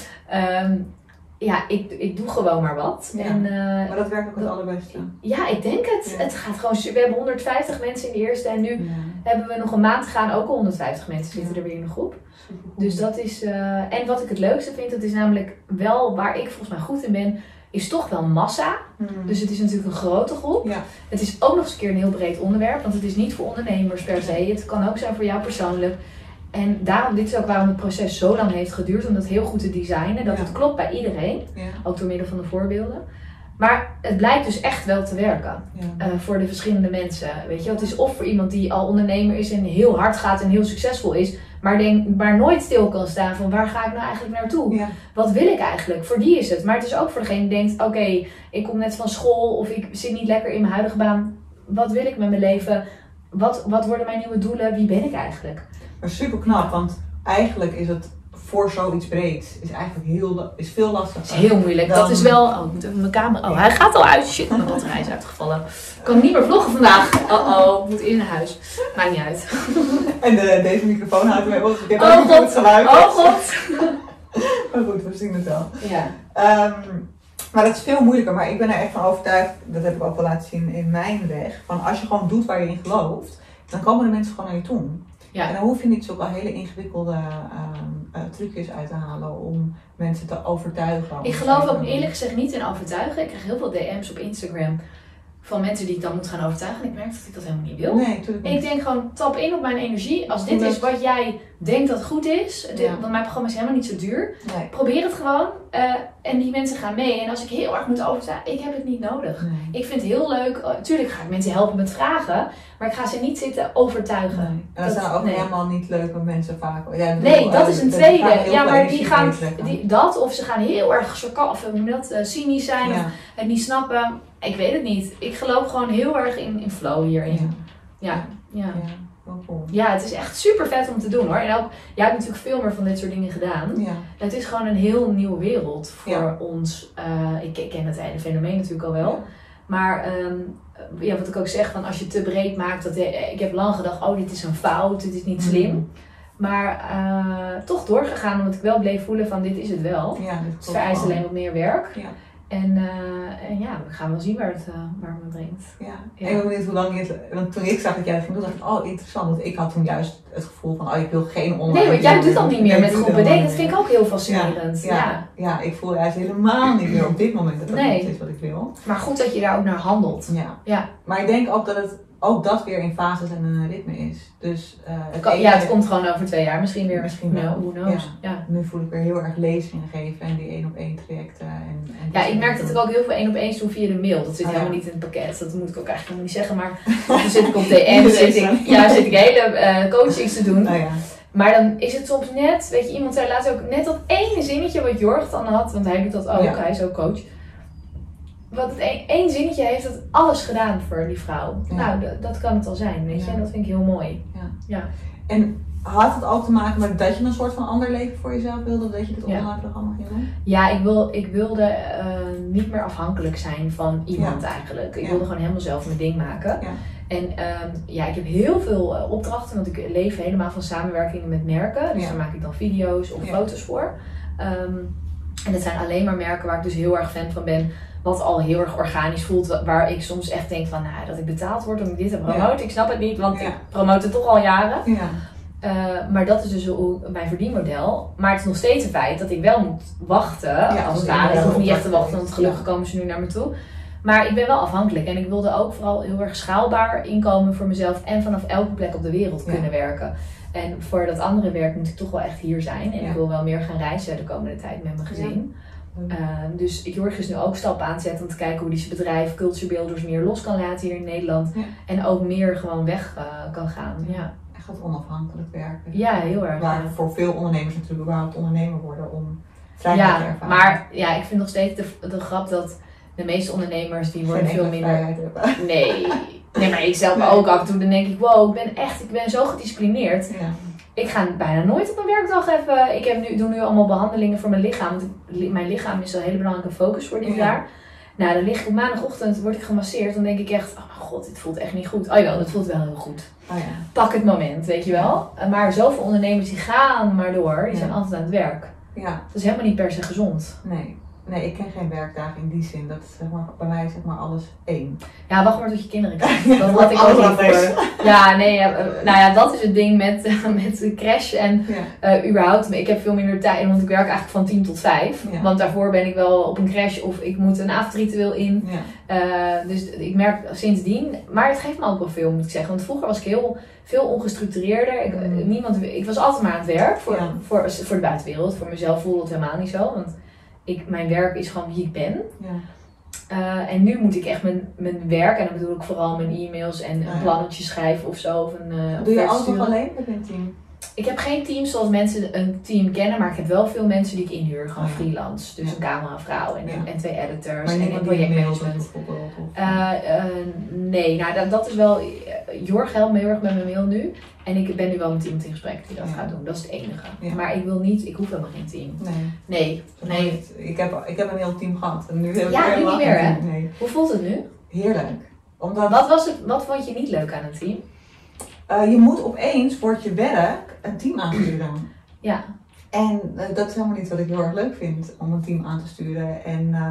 Um, Ja, ik, ik doe gewoon maar wat. Ja, en, uh, maar dat werkt ook het allerbeste. Ja, ik denk het. Ja. Het gaat gewoon. We hebben honderdvijftig mensen in de eerste en nu ja. hebben we nog een maand te gaan. Ook al honderdvijftig mensen zitten ja. er weer in de groep. Dus dat is. Uh, en wat ik het leukste vind, dat is namelijk wel waar ik volgens mij goed in ben, is toch wel massa. Hmm. Dus het is natuurlijk een grote groep. Ja. Het is ook nog eens een keer een heel breed onderwerp, want het is niet voor ondernemers per se. Het kan ook zijn voor jou persoonlijk. En daarom, dit is ook waarom het proces zo lang heeft geduurd, om dat heel goed te designen, dat ja. het klopt bij iedereen, ja. ook door middel van de voorbeelden. Maar het blijkt dus echt wel te werken ja. uh, voor de verschillende mensen. Weet je, het is of voor iemand die al ondernemer is en heel hard gaat en heel succesvol is, maar, denk, maar nooit stil kan staan van waar ga ik nou eigenlijk naartoe? Ja. Wat wil ik eigenlijk? Voor die is het. Maar het is ook voor degene die denkt, oké, okay, ik kom net van school of ik zit niet lekker in mijn huidige baan. Wat wil ik met mijn leven? Wat, wat worden mijn nieuwe doelen? Wie ben ik eigenlijk? Maar super knap, want eigenlijk is het voor zoiets breeds is eigenlijk heel, is veel lastiger. Het is heel moeilijk. Dan... Dat is wel. Oh, ik moet even mijn camera. Oh, hij gaat al uit. Shit, mijn batterij is uitgevallen. Ik kan niet meer vloggen vandaag. Oh oh, ik moet in naar huis. Maakt niet uit. En de, deze microfoon houdt me op. Ik heb oh, ook niet goed geluid. Oh god. Maar goed, we zien het wel. Ja. Um, maar dat is veel moeilijker. Maar ik ben er echt van overtuigd. Dat heb ik ook wel laten zien in mijn weg. Van als je gewoon doet waar je in gelooft, dan komen de mensen gewoon naar je toe. Ja. En dan hoef je niet zulke hele ingewikkelde uh, uh, trucjes uit te halen om mensen te overtuigen. Ik geloof ook eerlijk gezegd niet in overtuigen. Ik krijg heel veel D M's op Instagram van mensen die ik dan moet gaan overtuigen. En ik merk dat ik dat helemaal niet wil. Nee, natuurlijk niet. Ik denk gewoon, tap in op mijn energie. Als dit is wat jij denkt dat goed is. Dit, ja. Want mijn programma is helemaal niet zo duur. Nee. Probeer het gewoon. Uh, en die mensen gaan mee. En als ik heel erg moet overtuigen, ik heb het niet nodig. Nee. Ik vind het heel leuk. Uh, tuurlijk ga ik mensen helpen met vragen. Maar ik ga ze niet zitten overtuigen. Nee. En dat, dat zijn ook nee. helemaal niet leuke mensen vaak. Ja, nee, dat is een tweede. Ja, maar die gaan die, dat of ze gaan heel erg sarcastisch, of dat, uh, cynisch zijn. Ja. Of het niet snappen. Ik weet het niet. Ik geloof gewoon heel erg in, in flow hierin. Ja. Ja. ja. ja. Cool. Ja, het is echt super vet om te doen hoor. En ook, jij hebt natuurlijk veel meer van dit soort dingen gedaan. Ja. Het is gewoon een heel nieuwe wereld voor ja. ons. Uh, ik, ik ken het hele fenomeen natuurlijk al wel. Ja. Maar um, ja, wat ik ook zeg, van als je het te breed maakt. Dat, ik heb lang gedacht, oh dit is een fout, dit is niet slim. Mm. Maar uh, toch doorgegaan omdat ik wel bleef voelen van dit is het wel. Ja, het vereist alleen wat meer werk. Ja. En, uh, en ja, we gaan wel zien waar het, uh, waar het me brengt. Ja, ja. Ik weet niet hoe lang je het... Want toen ik zag dat jij dat ging doen, dacht ik, oh interessant. Want ik had toen juist het gevoel van, oh ik wil geen online... Nee, want jij doet dat niet meer met groepen. Nee, dat vind ik ook heel fascinerend. Ja, ja. ja. ja ik voel juist helemaal niet meer op dit moment dat dat nee. niet is wat ik wil. Maar goed dat je daar ook naar handelt. Ja. ja. Maar ik denk ook dat het... Ook dat weer in fases en een ritme is. Dus, uh, het kan, ja, het komt gewoon over twee jaar misschien weer. Misschien wel. Who knows. Ja. Ja. Nu voel ik weer heel erg lezingen geven en die één op één trajecten. En, en ja, ik merk dat ik ook heel veel één op één doe via de mail. Dat zit oh, helemaal ja. niet in het pakket. Dat moet ik ook eigenlijk helemaal niet zeggen. Maar dan zit ik op D M, zit ik, ja, zit ik hele uh, coachings te doen. Oh, ja. Maar dan is het soms net, weet je, iemand zei laatst ook net dat ene zinnetje wat Jorg dan had, want hij doet dat ook, ja. Hij is ook coach. Wat het een, één zinnetje heeft het alles gedaan voor die vrouw. Ja. Nou, d- dat kan het al zijn, weet je. Ja. En dat vind ik heel mooi. Ja. Ja. En had het ook te maken met dat je een soort van ander leven voor jezelf wilde? Dat je dit online ja. programma ging doen? Ja, ik, wil, ik wilde uh, niet meer afhankelijk zijn van iemand ja. eigenlijk. Ik ja. wilde gewoon helemaal zelf mijn ding maken. Ja. En um, ja, ik heb heel veel uh, opdrachten, want ik leef helemaal van samenwerkingen met merken. Dus ja. daar maak ik dan video's of ja. foto's voor. Um, en dat zijn alleen maar merken waar ik dus heel erg fan van ben. Wat al heel erg organisch voelt, waar ik soms echt denk van, nou, dat ik betaald word om dit te promoten. Ja. Ik snap het niet, want ja. ik promote het toch al jaren. Ja. Uh, maar dat is dus mijn verdienmodel. Maar het is nog steeds een feit dat ik wel moet wachten. Ja, als het ware. Ik hoef niet echt te wachten, want gelukkig ja. komen ze nu naar me toe. Maar ik ben wel afhankelijk. En ik wilde ook vooral heel erg schaalbaar inkomen voor mezelf. En vanaf elke plek op de wereld ja. kunnen werken. En voor dat andere werk moet ik toch wel echt hier zijn. En ja. ik wil wel meer gaan reizen de komende tijd met mijn gezin. Ja. Uh, dus Jorg is nu ook stappen aan het zetten om te kijken hoe hij zijn bedrijf Culture Builders meer los kan laten hier in Nederland. Ja. En ook meer gewoon weg uh, kan gaan. Ja. Echt onafhankelijk werken. Ja, heel erg. Waar ja. voor veel ondernemers natuurlijk überhaupt ondernemer worden om vrijheid ja, te ervaren. Maar ja, ik vind nog steeds de, de grap dat de meeste ondernemers die worden Geen veel minder. Hebben. Nee. Nee, maar ik zelf nee. ook af en toe dan denk ik, wow, ik ben echt, ik ben zo gedisciplineerd. Ja. Ik ga bijna nooit op mijn werkdag even. Ik heb nu, doe nu allemaal behandelingen voor mijn lichaam. Want mijn lichaam is een hele belangrijke focus voor dit ja. jaar. Nou, dan lig ik op maandagochtend, word ik gemasseerd. Dan denk ik echt, oh mijn god, dit voelt echt niet goed. Oh jawel, het voelt wel heel goed. Oh ja. Pak het moment, weet je wel. Maar zoveel ondernemers die gaan maar door, die ja. zijn altijd aan het werk. Ja. Dat is helemaal niet per se gezond. Nee. Nee, ik ken geen werkdagen in die zin. Dat is zeg maar, bij mij is zeg maar alles één. Ja, wacht maar tot je kinderen krijgt. Dat had ik ook niet voor. Ja, nee, ja, nou ja, dat is het ding met, met de crash en ja. uh, überhaupt. Ik heb veel minder tijd, want ik werk eigenlijk van tien tot vijf. Ja. Want daarvoor ben ik wel op een crash of ik moet een avondritueel in. Ja. Uh, dus ik merk sindsdien, maar het geeft me ook wel veel, moet ik zeggen. Want vroeger was ik heel veel ongestructureerde. Ik, mm. niemand, ik was altijd maar aan het werk voor, ja. voor, voor de buitenwereld. Voor mezelf voelde het helemaal niet zo. Want Ik, mijn werk is gewoon wie ik ben. Ja. Uh, en nu moet ik echt mijn, mijn werk, en dan bedoel ik vooral mijn e-mails en een ja. plannetje schrijven of zo. Of een, uh, Doe je alles nog alleen met een team? Ik heb geen team zoals mensen een team kennen, maar ik heb wel veel mensen die ik inhuur, gewoon ja. freelance. Dus ja. een cameravrouw en, ja. en twee editors maar en een projectmanagement. Uh, uh, nee, nou dat, dat is wel, uh, Jorg helpt me heel erg met mijn mail nu. En ik ben nu wel met iemand in gesprek die dat ja. gaat doen, dat is het enige. Ja. Maar ik wil niet, ik hoef helemaal geen team. Nee. Nee. nee. Ik, heb, ik heb een heel team gehad en nu heb ik ja, nu niet meer hè? Nee. Hoe voelt het nu? Heerlijk. Omdat... Wat, was het, wat vond je niet leuk aan het team? Uh, je moet opeens voor je werk een team aansturen. Ja. En uh, dat is helemaal niet wat ik heel erg leuk vind, om een team aan te sturen. En, uh,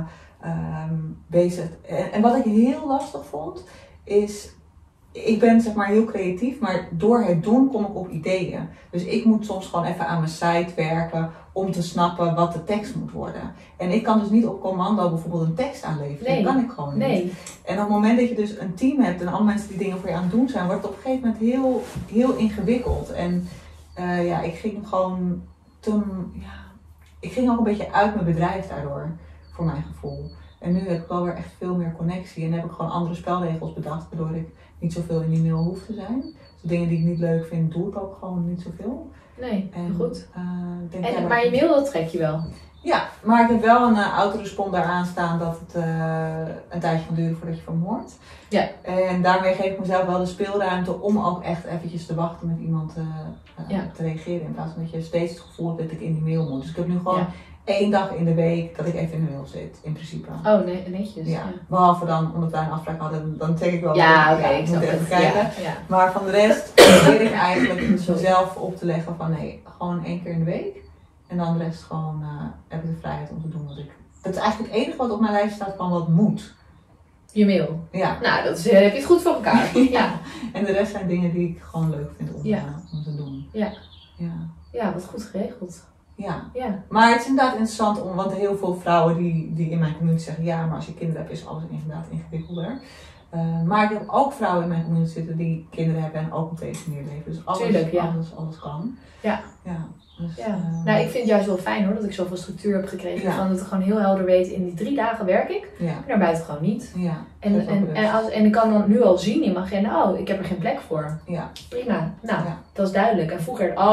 um, bezig. En, en wat ik heel lastig vond, is... Ik ben zeg maar heel creatief, maar door het doen kom ik op ideeën. Dus ik moet soms gewoon even aan mijn site werken om te snappen wat de tekst moet worden. En ik kan dus niet op commando bijvoorbeeld een tekst aanleveren. Nee. Dat kan ik gewoon niet. Nee. En op het moment dat je dus een team hebt en alle mensen die dingen voor je aan het doen zijn, wordt het op een gegeven moment heel, heel ingewikkeld. En uh, ja, ik ging gewoon toen, ja, ik ging ook een beetje uit mijn bedrijf daardoor, voor mijn gevoel. En nu heb ik wel weer echt veel meer connectie en heb ik gewoon andere spelregels bedacht, waardoor ik niet zoveel in die mail hoef te zijn. Dus dingen die ik niet leuk vind, doe ik ook gewoon niet zoveel. Nee, en, goed. Uh, denk en, ja, maar je mail, dat trek je wel? Ja, maar ik heb wel een uh, autoresponder aanstaan dat het uh, een tijdje kan duren voordat je van me hoort. Ja. En daarmee geef ik mezelf wel de speelruimte om ook echt eventjes te wachten met iemand uh, uh, ja. te reageren. In plaats van dat je steeds het gevoel hebt dat ik in die mail moet. Dus ik heb nu gewoon... Ja. Eén dag in de week dat ik even in de mail zit, in principe. Oh, nee, netjes. Ja. Ja. Behalve dan, omdat wij een afspraak hadden, dan denk ik wel... Ja, oké, okay, ik moet even het. kijken. Ja, ja. Maar van de rest probeer ik eigenlijk mezelf op te leggen van nee, gewoon één keer in de week. En dan de rest gewoon uh, heb ik de vrijheid om te doen wat ik... Dat is eigenlijk het enige wat op mijn lijst staat van wat moet. Je mail? Ja. Nou, dat is, heb je het goed voor elkaar. Ja. Ja. En de rest zijn dingen die ik gewoon leuk vind om, ja. uh, om te doen. Ja. Ja. Ja, wat goed geregeld. Ja. ja, maar het is inderdaad interessant, om, want heel veel vrouwen die, die in mijn community zeggen ja, maar als je kinderen hebt is alles inderdaad ingewikkelder. Uh, maar ik heb ook vrouwen in mijn community zitten die kinderen hebben en ook op deze manier leven. Dus alles, Tuurlijk, ja. alles, alles kan. Ja. Ja, dus, ja. Uh, nou, ik vind het juist wel fijn hoor, dat ik zoveel structuur heb gekregen. Ja. Van dat ik gewoon heel helder weet, in die drie dagen werk ik, ja. en daarbuiten gewoon niet. Ja, en, en, en, als, en ik kan dan nu al zien in mijn agenda, oh, ik heb er geen plek voor. Ja. Prima, nou, ja. dat is duidelijk. En vroeger, oh,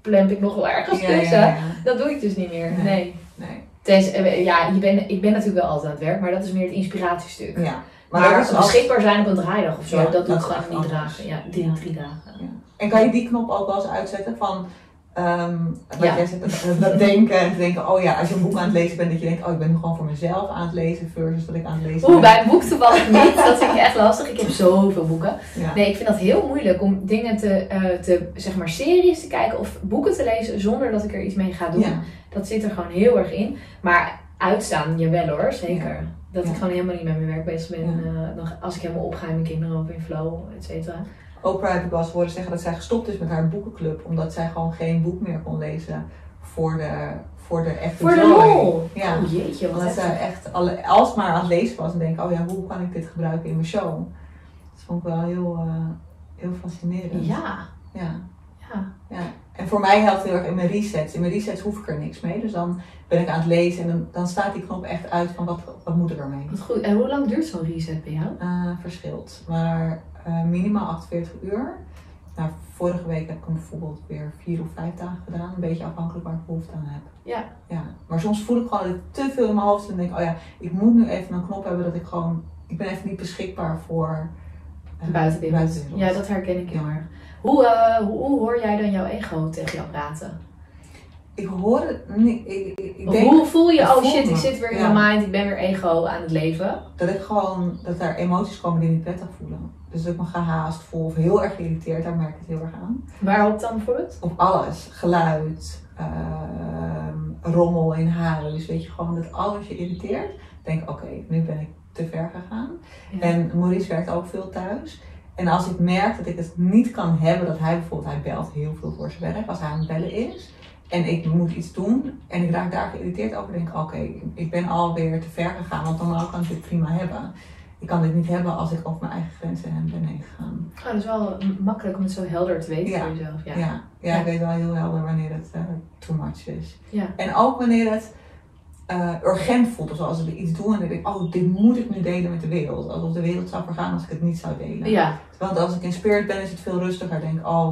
plemp ik nog wel ergens Ja, tussen. ja, ja. Dat doe ik dus niet meer. Nee. Nee. Nee. Tens, ja, je ben, ik ben natuurlijk wel altijd aan het werk, maar dat is meer het inspiratiestuk. Ja. Maar, Maar, dat is als- beschikbaar zijn op een draaidag of zo, Ja, dat doe dat ik is gewoon echt niet anders. dragen. Ja, drie, Ja. drie dagen. Ja. En kan je die knop ook wel eens uitzetten van um, wat Ja. jij zegt, dat, dat denken en te denken, oh ja, als je een boek aan het lezen bent, dat je denkt, oh ik ben nu gewoon voor mezelf aan het lezen versus dat ik aan het lezen Oeh, ben. bij een boek toevallig niet. Dat vind ik echt lastig. Ik heb zoveel boeken. Ja. Nee, ik vind dat heel moeilijk om dingen te, uh, te, zeg maar, series te kijken of boeken te lezen zonder dat ik er iets mee ga doen. Ja. Dat zit er gewoon heel erg in. Maar uitstaan, jawel hoor, zeker. Ja. Dat Ja. ik gewoon helemaal niet met mijn werk bezig ben. Ja. Uh, dan, als ik helemaal opga en mijn kinderen op in flow, et cetera. Oprah heb ik wel eens horen zeggen dat zij gestopt is met haar boekenclub, omdat zij gewoon geen boek meer kon lezen voor de, voor de echte Voor de joy. lol! Ja. Oh jeetje, wat Omdat ze heftig. echt alle, alsmaar aan het lezen was en denken, oh ja, hoe kan ik dit gebruiken in mijn show? Dat vond ik wel heel, uh, heel fascinerend. Ja. Ja. Ja. Ja. En voor mij helpt het heel erg in mijn resets. In mijn resets hoef ik er niks mee. Dus dan ben ik aan het lezen en dan, dan staat die knop echt uit van wat, wat moet er ermee. Wat goed. En hoe lang duurt zo'n reset bij jou? Uh, verschilt. Maar uh, minimaal achtenveertig uur. Nou, vorige week heb ik hem bijvoorbeeld weer vier of vijf dagen gedaan. Een beetje afhankelijk waar ik behoefte aan heb. Ja. Ja. Maar soms voel ik gewoon dat ik te veel in mijn hoofd zit en denk, oh ja, ik moet nu even een knop hebben dat ik gewoon, ik ben even niet beschikbaar voor de buitenwereld. buitenwereld. Ja, dat herken ik heel erg. Hoe, uh, hoe, hoe hoor jij dan jouw ego tegen jou praten? Ik hoor het niet. Ik, ik, ik Of denk hoe voel je, ik oh voel shit, me. ik zit weer in Ja. mijn mind, ik ben weer ego aan het leven. dat ik gewoon, dat er emoties komen die niet prettig voelen. Dus dat ik me gehaast voel of heel erg geïrriteerd, daar merk ik het heel erg aan. Waarop dan bijvoorbeeld? Op alles. Geluid, uh, rommel in huis, weet je, gewoon dat alles je irriteert. Denk oké, okay, nu ben ik te ver gegaan. Ja. En Maurice werkt ook veel thuis. En als ik merk dat ik het niet kan hebben, dat hij bijvoorbeeld, hij belt heel veel voor zijn werk, als hij aan het bellen is. En ik moet iets doen en ik raak daar geïrriteerd over, denk ik oké, okay, ik ben alweer te ver gegaan, want normaal kan ik dit prima hebben. Ik kan dit niet hebben als ik over mijn eigen grenzen ben heen gegaan. Oh, dat is wel makkelijk om het zo helder te weten Ja. voor jezelf. Ja. Ja, ja, ja, ik weet wel heel helder wanneer het uh, too much is. Ja. En ook wanneer het uh, urgent voelt, of als ik iets doe en ik denk, oh, dit moet ik nu delen met de wereld. Alsof de wereld zou vergaan als ik het niet zou delen. Ja. Want als ik in spirit ben, is het veel rustiger. Denk, oh,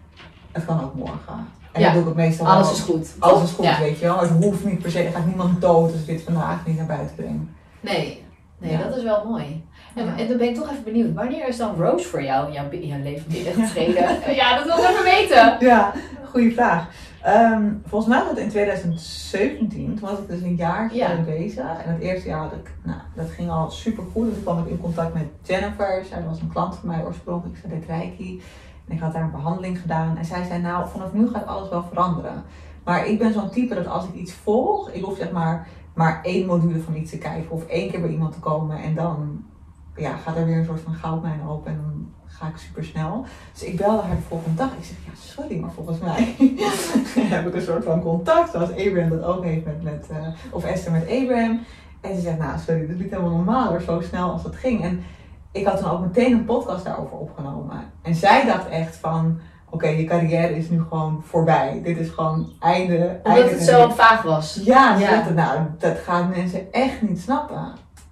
het kan ook morgen. En Ja. dan doe ik het meestal Alles wel. is goed. Alles is goed, Ja. weet je wel. Het hoeft niet per se, er gaat niemand dood als ik dit vandaag niet naar buiten breng. Nee, nee Ja. dat is wel mooi. En, Ja. en dan ben ik toch even benieuwd, wanneer is dan Rose voor jou in jouw, in jouw leven binnengetreden? Ja, dat wil ik even weten. Ja, goede vraag. Um, volgens mij was het in twintig zeventien, toen was ik dus een jaar Ja. bezig. En het eerste jaar had ik, nou, dat ging al super goed. Dus toen kwam ik in contact met Jennifer. Zij was een klant van mij oorspronkelijk. Zij deed Reiki. En ik had daar een behandeling gedaan. En zij zei, nou, vanaf nu gaat alles wel veranderen. Maar ik ben zo'n type dat als ik iets volg, ik hoef zeg maar maar één module van iets te kijken. Of één keer bij iemand te komen en dan ja, gaat er weer een soort van goudmijn open en dan ga ik super snel. Dus ik belde haar de volgende dag. Ik zeg, ja sorry, maar volgens mij heb ik een soort van contact. Zoals Abraham dat ook heeft met, met uh, of Esther met Abraham. En ze zegt, nou sorry, dit is niet helemaal normaal hoor, zo snel als dat ging. En ik had toen ook meteen een podcast daarover opgenomen. En zij dacht echt van, oké, okay, je carrière is nu gewoon voorbij. Dit is gewoon einde. Omdat einde het zo vaag was. Ja, ze Ja. dachten, nou, dat gaan mensen echt niet snappen.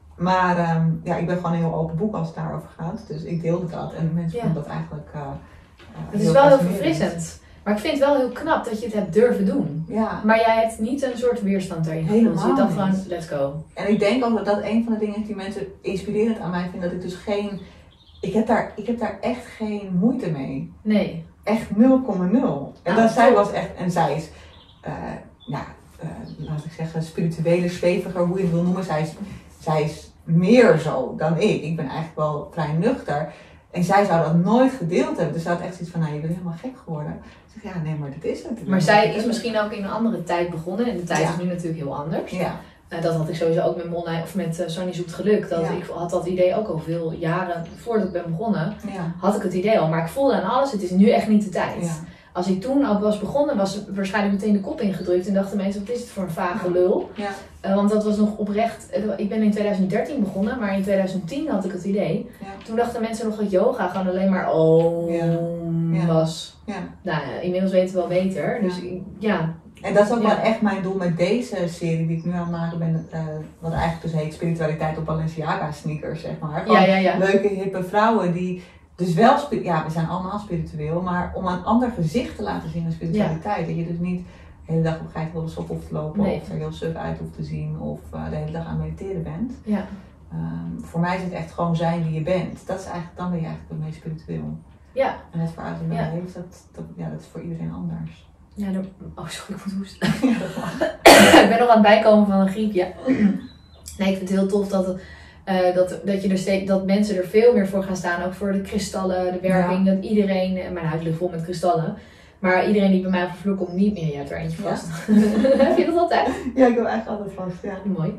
Maar um, ja, ik ben gewoon een heel open boek als het daarover gaat. Dus ik deelde dat en mensen Ja. vonden dat eigenlijk uh, uh, Het is wel heel verfrissend. Maar ik vind het wel heel knap dat je het hebt durven doen. Ja. Maar jij hebt niet een soort weerstand daarin gevoeld. Helemaal Je dacht niet. gewoon, let's go. En ik denk ook dat dat een van de dingen is die mensen inspirerend aan mij vinden. Dat ik dus geen, ik heb daar, ik heb daar echt geen moeite mee. Nee. Echt nul komma nul. En Ah, dat zij top. was echt, en zij is, uh, ja, uh, laat ik zeggen, spirituele zweviger, hoe je het wil noemen. Zij is, zij is meer zo dan ik. Ik ben eigenlijk wel vrij nuchter. En zij zou dat nooit gedeeld hebben. Dus ze had echt zoiets van, nou, je bent helemaal gek geworden. Ik zeg, ja, nee, maar dat is het. Maar zij is misschien ook in een andere tijd begonnen. En de tijd Ja. is nu natuurlijk heel anders. Ja, Uh, dat had ik sowieso ook met Monna of met uh, Sonny Zoekt Geluk. Dat Ja. Ik had dat idee ook al veel jaren voordat ik ben begonnen. ja, Had ik het idee al. Maar ik voelde aan alles, het is nu echt niet de tijd. ja. Als ik toen ook was begonnen, was er waarschijnlijk meteen de kop ingedrukt. En dachten mensen, wat is het voor een vage lul? Ja. Uh, want dat was nog oprecht. Uh, ik ben in twintig dertien begonnen, maar in twintig tien had ik het idee. Ja. Toen dachten mensen nog dat yoga gewoon alleen maar om Ja. Ja. was. Ja. Nou, ja, inmiddels weten we wel beter. Dus ik- ja. En dat is ook Ja. wel echt mijn doel met deze serie die ik nu aan het maken ben. Uh, wat eigenlijk dus heet spiritualiteit op Balenciaga sneakers, zeg maar. Gewoon Ja, ja, ja. leuke, hippe vrouwen die dus wel, ja, we zijn allemaal spiritueel, maar om een ander gezicht te laten zien aan spiritualiteit. Ja. Dat je dus niet de hele dag op geit op de sop hoeft te lopen, nee. of er heel suf uit hoeft te zien, of uh, de hele dag aan mediteren bent. Ja. Um, voor mij is het echt gewoon zijn wie je bent. Dat is eigenlijk, dan ben je eigenlijk het meest spiritueel. Ja. En het voor uit in mijn leven, dat, dat, ja, dat is voor iedereen anders. Ja, dan, oh sorry, ik moet hoesten. Ja, dat mag. Ik ben nog aan het bijkomen van een griepje. Nee, ik vind het heel tof dat, het, uh, dat, dat, je er steeds, dat mensen er veel meer voor gaan staan. Ook voor de kristallen, de werking. Ja. Dat iedereen, mijn huis ligt vol met kristallen. Maar iedereen die bij mij vervloekt komt niet meer. Je hebt er eentje vast. Ja. Heb je dat altijd? Ja, ik heb eigenlijk altijd vast. Ja. Mooi.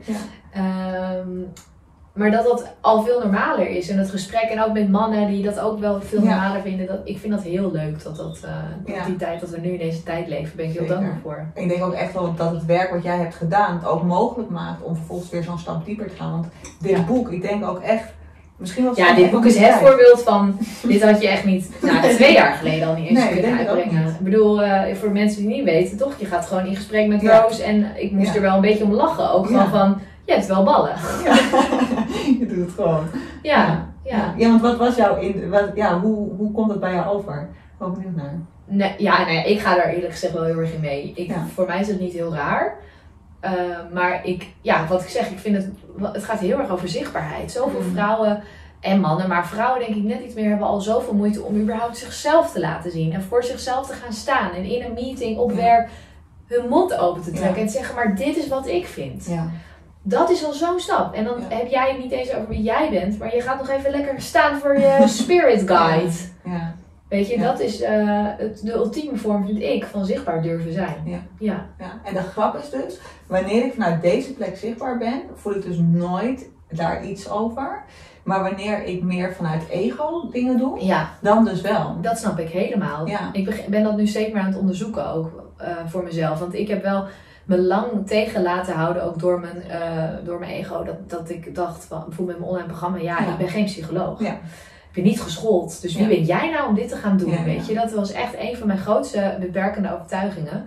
Ja. Um, maar dat dat al veel normaler is. En het gesprek, en ook met mannen die dat ook wel veel normaler ja. vinden. Dat, ik vind dat heel leuk. Dat, dat, uh, dat ja. die tijd, dat we nu in deze tijd leven, ben ik heel dankbaar voor. Ik denk ook echt wel dat het werk wat jij hebt gedaan het ook mogelijk maakt om vervolgens weer zo'n stap dieper te gaan. Want dit ja. boek, ik denk ook echt... Misschien was ja, dit boek is het voorbeeld van, dit had je echt niet, nou twee jaar geleden al niet eens nee, kunnen uitbrengen. Ik bedoel, uh, voor de mensen die niet weten, toch, je gaat gewoon in gesprek met ja. Roos en ik moest ja. er wel een beetje om lachen. Ook gewoon ja. van, je hebt wel ballen. Ja. Je doet het gewoon. Ja, ja. Ja, ja want wat was jouw, in, wat, ja, hoe, hoe komt het bij jou over? Ik ben benieuwd naar. Nee, ja, nee, ik ga daar eerlijk gezegd wel heel erg in mee. Ik, ja. Voor mij is het niet heel raar. Uh, maar ik, ja, wat ik zeg, ik vind het, het gaat heel erg over zichtbaarheid. Zoveel mm. vrouwen en mannen, maar vrouwen denk ik net iets meer hebben al zoveel moeite om überhaupt zichzelf te laten zien. En voor zichzelf te gaan staan en in een meeting op ja. werk hun mond open te trekken ja. en te zeggen, maar dit is wat ik vind. Ja. Dat is al zo'n stap. En dan ja. heb jij het niet eens over wie jij bent, maar je gaat nog even lekker staan voor je spirit guide. Ja. Ja. Weet je, ja. dat is uh, het, de ultieme vorm, vind ik, van zichtbaar durven zijn. Ja. Ja. Ja. En de grap is dus, wanneer ik vanuit deze plek zichtbaar ben, voel ik dus nooit daar iets over. Maar wanneer ik meer vanuit ego dingen doe, ja. dan dus wel. Dat snap ik helemaal. Ja. Ik ben dat nu steeds meer aan het onderzoeken ook uh, voor mezelf. Want ik heb wel me lang tegen laten houden, ook door mijn, uh, door mijn ego. Dat, dat ik dacht, van, bijvoorbeeld met mijn online programma, ja, ja. ik ben geen psycholoog. Ja. Ik ben niet geschoold, dus wie ja. ben jij nou om dit te gaan doen, ja, weet je? Dat was echt een van mijn grootste beperkende overtuigingen.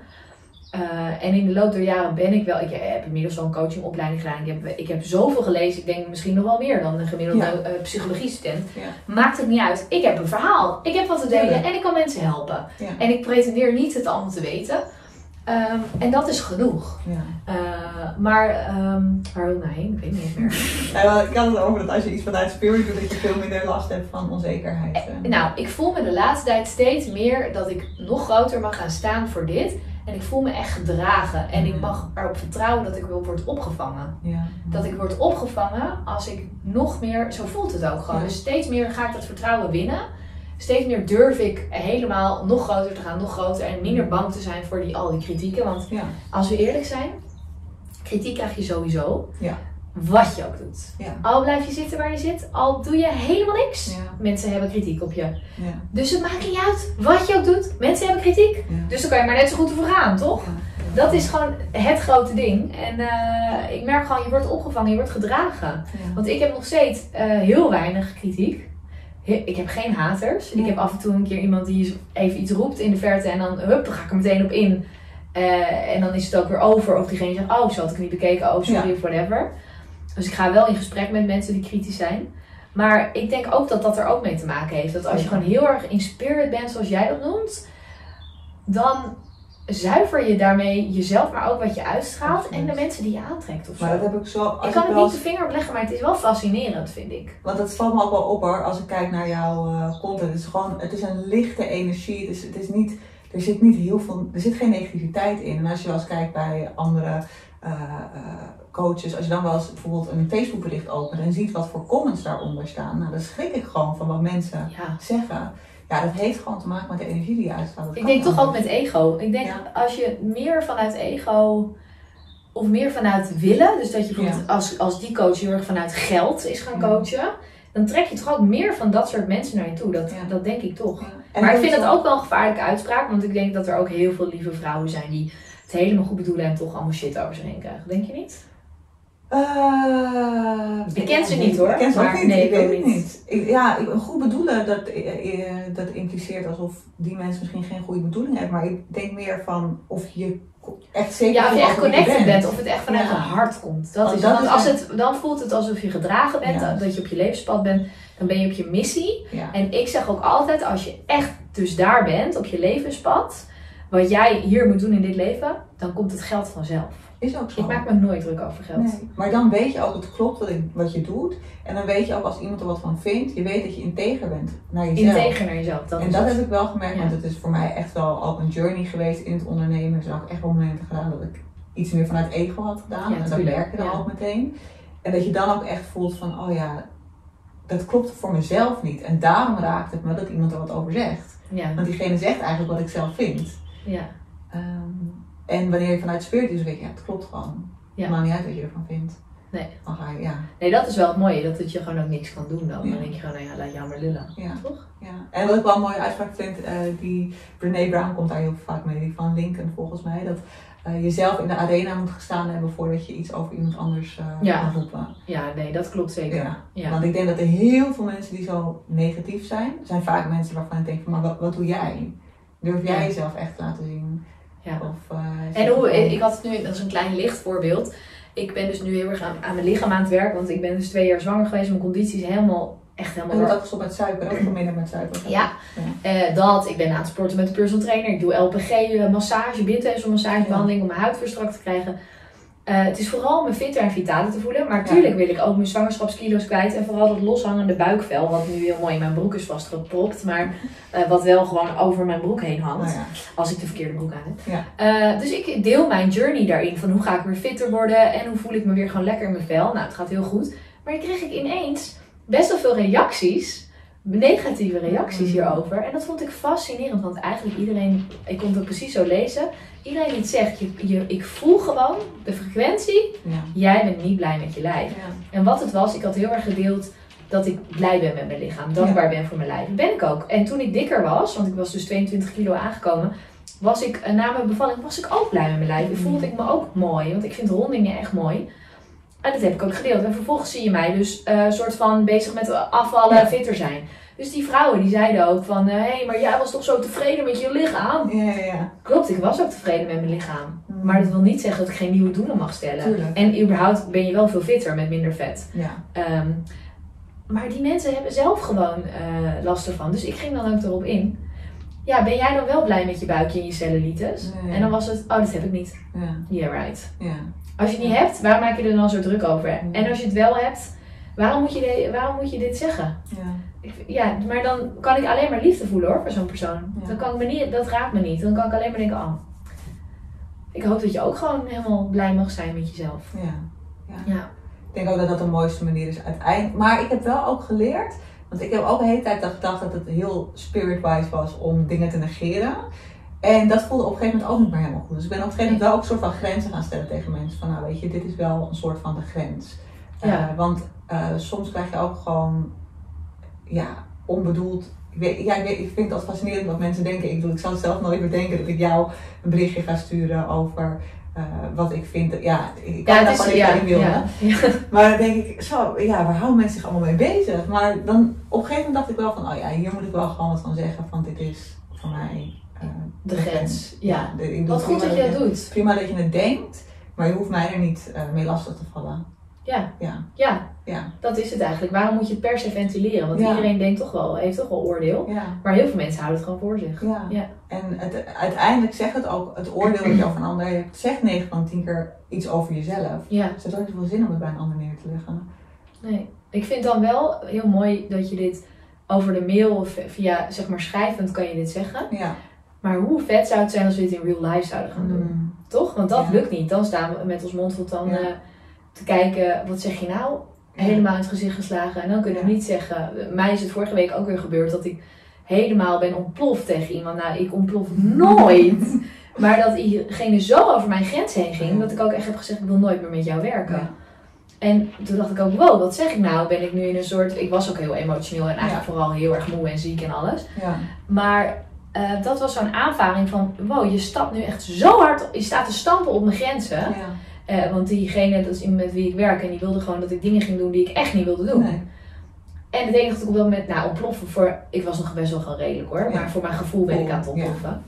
Uh, en in de loop der jaren ben ik wel, ik heb inmiddels wel een coachingopleiding gedaan. Ik heb, ik heb zoveel gelezen, ik denk misschien nog wel meer dan een gemiddelde ja. uh, psychologiestudent. Ja. Maakt het niet uit, ik heb een verhaal, ik heb wat te delen ja. en ik kan mensen helpen. Ja. En ik pretendeer niet het allemaal te weten. Um, en dat is genoeg. Ja. Uh, maar, um, waar wil ik nou heen? Ik weet niet eens meer. Ja, ik had het over dat als je iets vanuit spirit doet, dat je veel minder last hebt van onzekerheid. Uh, nou, ik voel me de laatste tijd steeds meer dat ik nog groter mag gaan staan voor dit. En ik voel me echt gedragen. En ik mag erop vertrouwen dat ik wel word opgevangen. Ja. Dat ik word opgevangen als ik nog meer, zo voelt het ook gewoon. Ja. Dus steeds meer ga ik dat vertrouwen winnen. Steeds meer durf ik helemaal nog groter te gaan, nog groter en minder bang te zijn voor die, al die kritieken. Want ja. als we eerlijk zijn, kritiek krijg je sowieso. Ja. Wat je ook doet. Ja. Al blijf je zitten waar je zit, al doe je helemaal niks. Ja. Mensen hebben kritiek op je. Ja. Dus het maakt niet uit wat je ook doet. Mensen hebben kritiek. Ja. Dus dan kan je maar net zo goed ervoor gaan, toch? Ja. Ja. Dat is gewoon het grote ding. En uh, ik merk gewoon, je wordt opgevangen, je wordt gedragen. Ja. Want ik heb nog steeds uh, heel weinig kritiek. Ik heb geen haters. Ja. Ik heb af en toe een keer iemand die even iets roept in de verte en dan, hup, dan ga ik er meteen op in. Uh, en dan is het ook weer over. Of diegene zegt, oh, zo had ik niet bekeken, oh, sorry, ja. of whatever. Dus ik ga wel in gesprek met mensen die kritisch zijn. Maar ik denk ook dat dat er ook mee te maken heeft. Dat als je gewoon heel erg in spirit bent, zoals jij dat noemt, dan zuiver je daarmee jezelf, maar ook wat je uitstraalt. Absoluut. En de mensen die je aantrekt of zo. Maar dat heb ik zo... Als ik kan ik het wel... niet de vinger op leggen, maar het is wel fascinerend, vind ik. Want dat valt me ook wel op hoor, als ik kijk naar jouw uh, content. Het is gewoon, het is een lichte energie. Het is, het is niet, er zit niet heel veel, er zit geen negativiteit in. En als je wel eens kijkt bij andere uh, uh, coaches, als je dan wel eens bijvoorbeeld een Facebook bericht opent en ziet wat voor comments daaronder staan. Nou, dan schrik ik gewoon van wat mensen ja. zeggen. Ja, dat heeft gewoon te maken met de energie die je uitstraalt. Ik denk toch ook met ego. Ik denk ja. als je meer vanuit ego of meer vanuit willen, dus dat je bijvoorbeeld ja. als, als die coach heel erg vanuit geld is gaan coachen, ja. dan trek je toch ook meer van dat soort mensen naar je toe. Dat, ja. dat denk ik toch. Ja. Maar ik vind dat ook wel een gevaarlijke uitspraak, want ik denk dat er ook heel veel lieve vrouwen zijn die het helemaal goed bedoelen en toch allemaal shit over zich heen krijgen. Denk je niet? Uh, ik ken ze niet hoor. Ik ken ze ook niet. Nee, ik weet het niet. niet. Ik, ja, ik, goed bedoelen, dat, dat impliceert alsof die mensen misschien geen goede bedoeling hebben. Maar ik denk meer van of je echt zeker Ja, of je voelt echt over wie connected bent. bent. Of het echt vanuit Ja. je hart komt. Dat Want is, dat want is als echt- het, dan voelt het alsof je gedragen bent, Ja. dat je op je levenspad bent. Dan ben je op je missie. Ja. En ik zeg ook altijd, als je echt dus daar bent, op je levenspad, wat jij hier moet doen in dit leven, dan komt het geld vanzelf. Is ook zo. Ik maak me nooit druk over geld. Nee. Maar dan weet je ook, het klopt wat, ik, wat je doet. En dan weet je ook als iemand er wat van vindt, je weet dat je integer bent naar jezelf. Integer naar jezelf. Dat en is dat het. heb ik wel gemerkt, Ja. want het is voor mij echt wel ook een journey geweest in het ondernemen. Er zijn ook echt wel momenten gedaan dat ik iets meer vanuit ego had gedaan. Ja, en dan tuurlijk. merk je dan Ja. ook meteen. En dat je dan ook echt voelt van, oh ja, dat klopt voor mezelf niet. En daarom raakt het me dat iemand er wat over zegt. Ja. Want diegene zegt eigenlijk wat ik zelf vind. Ja. Ehm, en wanneer je vanuit spirit is, weet je, ja, het klopt gewoon. Ja. Het maakt niet uit wat je ervan vindt. Nee. Dan ga je, ja. Nee, dat is wel het mooie, dat het je gewoon ook niks kan doen dan. Ja. Dan denk je gewoon, nou ja, laat jou maar lullen. Ja. Toch? Ja, en wat ik wel een mooie uitspraak vind, uh, die Brené Brown komt daar heel vaak mee, die van Lincoln volgens mij, dat uh, je zelf in de arena moet gestaan hebben voordat je iets over iemand anders uh, Ja. kan roepen. Ja, nee, dat klopt zeker. Ja. Ja. Want ik denk dat er heel veel mensen die zo negatief zijn, zijn vaak mensen waarvan ik denk van, maar wat, wat doe jij? Durf jij Ja. jezelf echt te laten zien? Ja. Of, uh, En hoe, ik had het nu, dat is een klein licht voorbeeld. Ik ben dus nu heel erg aan, aan mijn lichaam aan het werk, want ik ben dus twee jaar zwanger geweest. Mijn conditie is helemaal, echt je helemaal... wordt ook gestopt met suiker, ook minder met suiker. Ja, eh, dat. Ik ben aan het sporten met een personal trainer. Ik doe L P G, eh, massage, bindweefselmassagebehandeling om mijn huid weer strak te krijgen. Uh, het is vooral om me fitter en vitaler te voelen. Maar natuurlijk Ja. wil ik ook mijn zwangerschapskilo's kwijt. En vooral dat loshangende buikvel, wat nu heel mooi in mijn broek is vastgepropt. Maar uh, wat wel gewoon over mijn broek heen hangt. Nou ja. Als ik de verkeerde broek aan heb. Ja. Uh, dus ik deel mijn journey daarin. Van hoe ga ik weer fitter worden. En hoe voel ik me weer gewoon lekker in mijn vel. Nou, het gaat heel goed. Maar dan kreeg ik ineens best wel veel reacties. Negatieve reacties hierover. En dat vond ik fascinerend. Want eigenlijk iedereen, ik kon het ook precies zo lezen. Iedereen die het zegt, je, je, ik voel gewoon de frequentie. Ja. Jij bent niet blij met je lijf. Ja. En wat het was, ik had heel erg gedeeld dat ik blij ben met mijn lichaam. Dankbaar ben voor mijn lijf. Dat ben ik ook. En toen ik dikker was, want ik was dus tweeëntwintig kilo aangekomen. Was ik, na mijn bevalling, was ik ook blij met mijn lijf. Ik voelde ik me ook mooi. Want ik vind rondingen echt mooi. En dat heb ik ook gedeeld. En vervolgens zie je mij dus een uh, soort van bezig met afvallen, Ja. fitter zijn. Dus die vrouwen die zeiden ook van, hé, hey, maar jij was toch zo tevreden met je lichaam? Ja, ja, ja. Klopt, ik was ook tevreden met mijn lichaam. Mm. Maar dat wil niet zeggen dat ik geen nieuwe doelen mag stellen. Tuurlijk. En überhaupt ben je wel veel fitter met minder vet. Ja. Um, maar die mensen hebben zelf gewoon uh, last ervan. Dus ik ging dan ook erop in. Ja, ben jij dan wel blij met je buikje en je cellulitis? Nee. En dan was het, oh, dat heb ik niet. Ja. Yeah, right. Ja. Als je het niet hebt, waarom maak je er dan zo druk over? Mm. En als je het wel hebt, waarom moet je, de, waarom moet je dit zeggen? Ja. Ik, ja, maar dan kan ik alleen maar liefde voelen hoor, voor zo'n persoon. Ja. Dan kan ik me niet, dat raakt me niet. Dan kan ik alleen maar denken, oh, ik hoop dat je ook gewoon helemaal blij mag zijn met jezelf. Ja. Ja. Ja. Ik denk ook dat dat de mooiste manier is uiteindelijk. Maar ik heb wel ook geleerd, want ik heb ook de hele tijd gedacht dat het heel spirit-wise was om dingen te negeren. En dat voelde op een gegeven moment ook niet meer helemaal goed. Dus ik ben op een gegeven moment wel ook een soort van grenzen gaan stellen tegen mensen. Van nou weet je, dit is wel een soort van de grens. Ja. Uh, want uh, soms krijg je ook gewoon, ja, onbedoeld. Ik, weet, ja, ik, weet, ik vind het altijd fascinerend wat mensen denken. Ik, bedoel, ik zou het zelf nooit bedenken dat ik jou een berichtje ga sturen over uh, wat ik vind. Ja, ik kan Ja, daar het is, gewoon ja, niet in willen. ja, ja. Maar dan denk ik, zo, ja, waar houden mensen zich allemaal mee bezig? Maar dan op een gegeven moment dacht ik wel van, oh ja, hier moet ik wel gewoon wat van zeggen. Van dit is voor mij uh, De grens, ja. de, ik bedoel, Wat goed dat je dat doet. Prima dat je het denkt, maar je hoeft mij er niet uh, mee lastig te vallen. Ja. Ja. Ja, Ja. dat is het eigenlijk. Waarom moet je het per se ventileren? Want Ja. iedereen denkt toch wel, heeft toch wel oordeel. Ja. Maar heel veel mensen houden het gewoon voor zich. Ja. Ja. En het, uiteindelijk zegt het ook, het oordeel dat je over een ander hebt, zegt negen van tien keer iets over jezelf. Ja. Dus het heeft ook niet zoveel zin om het bij een ander neer te leggen. Nee. Ik vind dan wel heel mooi dat je dit over de mail of via, zeg maar, schrijvend kan je dit zeggen. Ja. Maar hoe vet zou het zijn als we dit in real life zouden gaan doen? Mm. Toch? Want dat Ja. lukt niet. Dan staan we met ons mond vol tanden Ja. te kijken, wat zeg je nou? Ja. Helemaal in het gezicht geslagen. En dan kunnen we Ja. niet zeggen, mij is het vorige week ook weer gebeurd dat ik helemaal ben ontploft tegen iemand. Nou, ik ontplof nooit. Maar dat diegene zo over mijn grens heen ging, dat ik ook echt heb gezegd, ik wil nooit meer met jou werken. Ja. En toen dacht ik ook, wow, wat zeg ik nou? Ben ik nu in een soort, ik was ook heel emotioneel en eigenlijk Ja. vooral heel erg moe en ziek en alles. Ja. Maar uh, dat was zo'n aanvaring van, wow, je stapt nu echt zo hard, je staat te stampen op mijn grenzen. Ja. Uh, want diegene, dat is iemand met wie ik werk en die wilde gewoon dat ik dingen ging doen die ik echt niet wilde doen. Nee. En het enige dat ik op dat moment, nou ontploffen voor, ik was nog best wel gewoon redelijk hoor, Ja. maar voor mijn gevoel ben ik aan het Ja. ontploffen.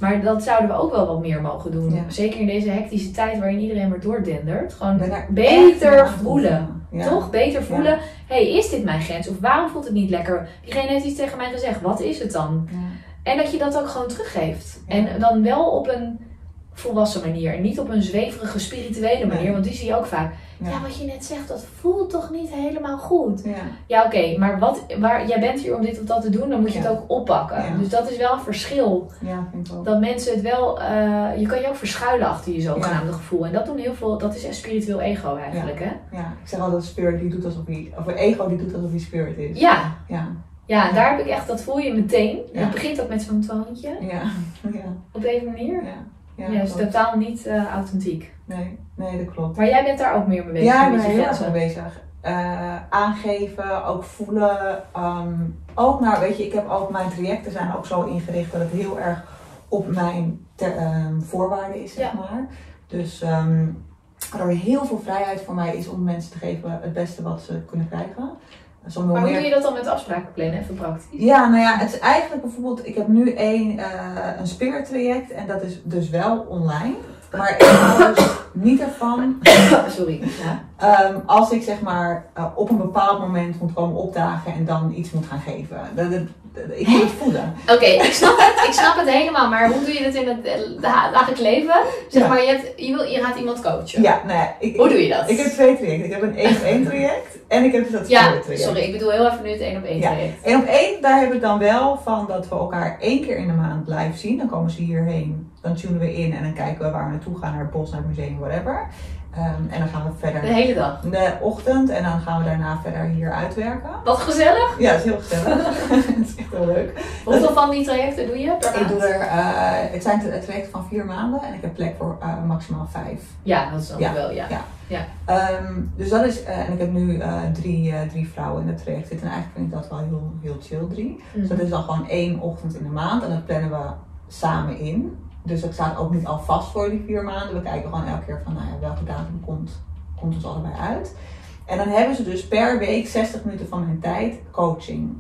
Maar dat zouden we ook wel wat meer mogen doen. Ja. Zeker in deze hectische tijd waarin iedereen maar doordendert. Gewoon Ben beter voelen. Ja. Toch? Beter voelen. Ja. Hey, is dit mijn grens? Of waarom voelt het niet lekker? Diegene heeft iets tegen mij gezegd. Wat is het dan? Ja. En dat je dat ook gewoon teruggeeft. Ja. En dan wel op een volwassen manier. En niet op een zweverige spirituele manier. Nee. Want die zie je ook vaak. Ja. Ja. ja, wat je net zegt, dat voelt toch niet helemaal goed? Ja. Ja, oké. Okay, maar wat, waar, jij bent hier om dit of dat te doen. Dan moet je Ja. het ook oppakken. Ja. Dus dat is wel een verschil. Ja, vind ik ook. Dat mensen het wel... Uh, je kan je ook verschuilen achter je zogenaamde ja. gevoel. En dat doen heel veel... Dat is echt spiritueel ego eigenlijk, ja. hè? Ja, ik zeg altijd spirit die doet alsof hij... Of ego die doet alsof hij spirit is. Ja. Ja. Ja, en daar heb ik echt... Dat voel je meteen. Ja. Het begint ook met zo'n toontje. Ja. Ja. Op deze manier. Ja. Ja, ja, is totaal niet uh, authentiek. Nee, nee, dat klopt. Maar jij bent daar ook meer mee bezig? Ja, ik ben heel erg mee bezig. Uh, aangeven, ook voelen. Um, ook nou, weet je, ik heb ook mijn trajecten zijn ook zo ingericht dat het heel erg op mijn te, um, voorwaarden is, zeg ja. maar. Dus um, waardoor heel veel vrijheid voor mij is om mensen te geven het beste wat ze kunnen krijgen. Maar hoe meer... doe je dat dan met afspraken plannen, even praktisch? Ja, nou ja, het is eigenlijk bijvoorbeeld, ik heb nu een, uh, een spirit traject en dat is dus wel online. Maar ik hou dus niet ervan. Sorry. Ja. Um, als ik zeg maar uh, op een bepaald moment moet komen opdagen en dan iets moet gaan geven. Dat, dat, dat, ik moet het voelen. Oké, okay, ik, snap het, ik snap het helemaal, maar hoe doe je dat in het dagelijks leven? Zeg ja. maar, je, hebt, je, wil, je gaat iemand coachen. Ja, nou ja, ik, hoe doe je dat? Ik heb twee trajecten. Ik heb een één op één traject en ik heb dus dat ja, spirit traject. Sorry, ik bedoel heel even nu het één op één traject. Ja, één op één, daar heb ik dan wel van dat we elkaar één keer in de maand live zien. Dan komen ze hierheen. Dan tunen we in en dan kijken we waar we naartoe gaan, naar het bos, naar het museum, whatever. Um, en dan gaan we verder. De hele dag? De ochtend en dan gaan we daarna verder hier uitwerken. Wat gezellig? Ja, dat is heel gezellig. Het is echt heel leuk. Hoeveel dat, van die trajecten doe je per maand? Ik doe er, uh, het zijn trajecten van vier maanden en ik heb plek voor uh, maximaal vijf. Ja, dat is dan ja. wel, ja. ja. ja. Um, dus dat is, uh, en ik heb nu uh, drie, uh, drie vrouwen in het traject zitten en eigenlijk vind ik dat wel heel, heel chill, drie. Mm-hmm. Dus dat is dan gewoon één ochtend in de maand en dat plannen we samen in. Dus dat staat ook niet al vast voor die vier maanden. We kijken gewoon elke keer van nou ja, welke datum komt, komt ons allebei uit. En dan hebben ze dus per week zestig minuten van hun tijd coaching.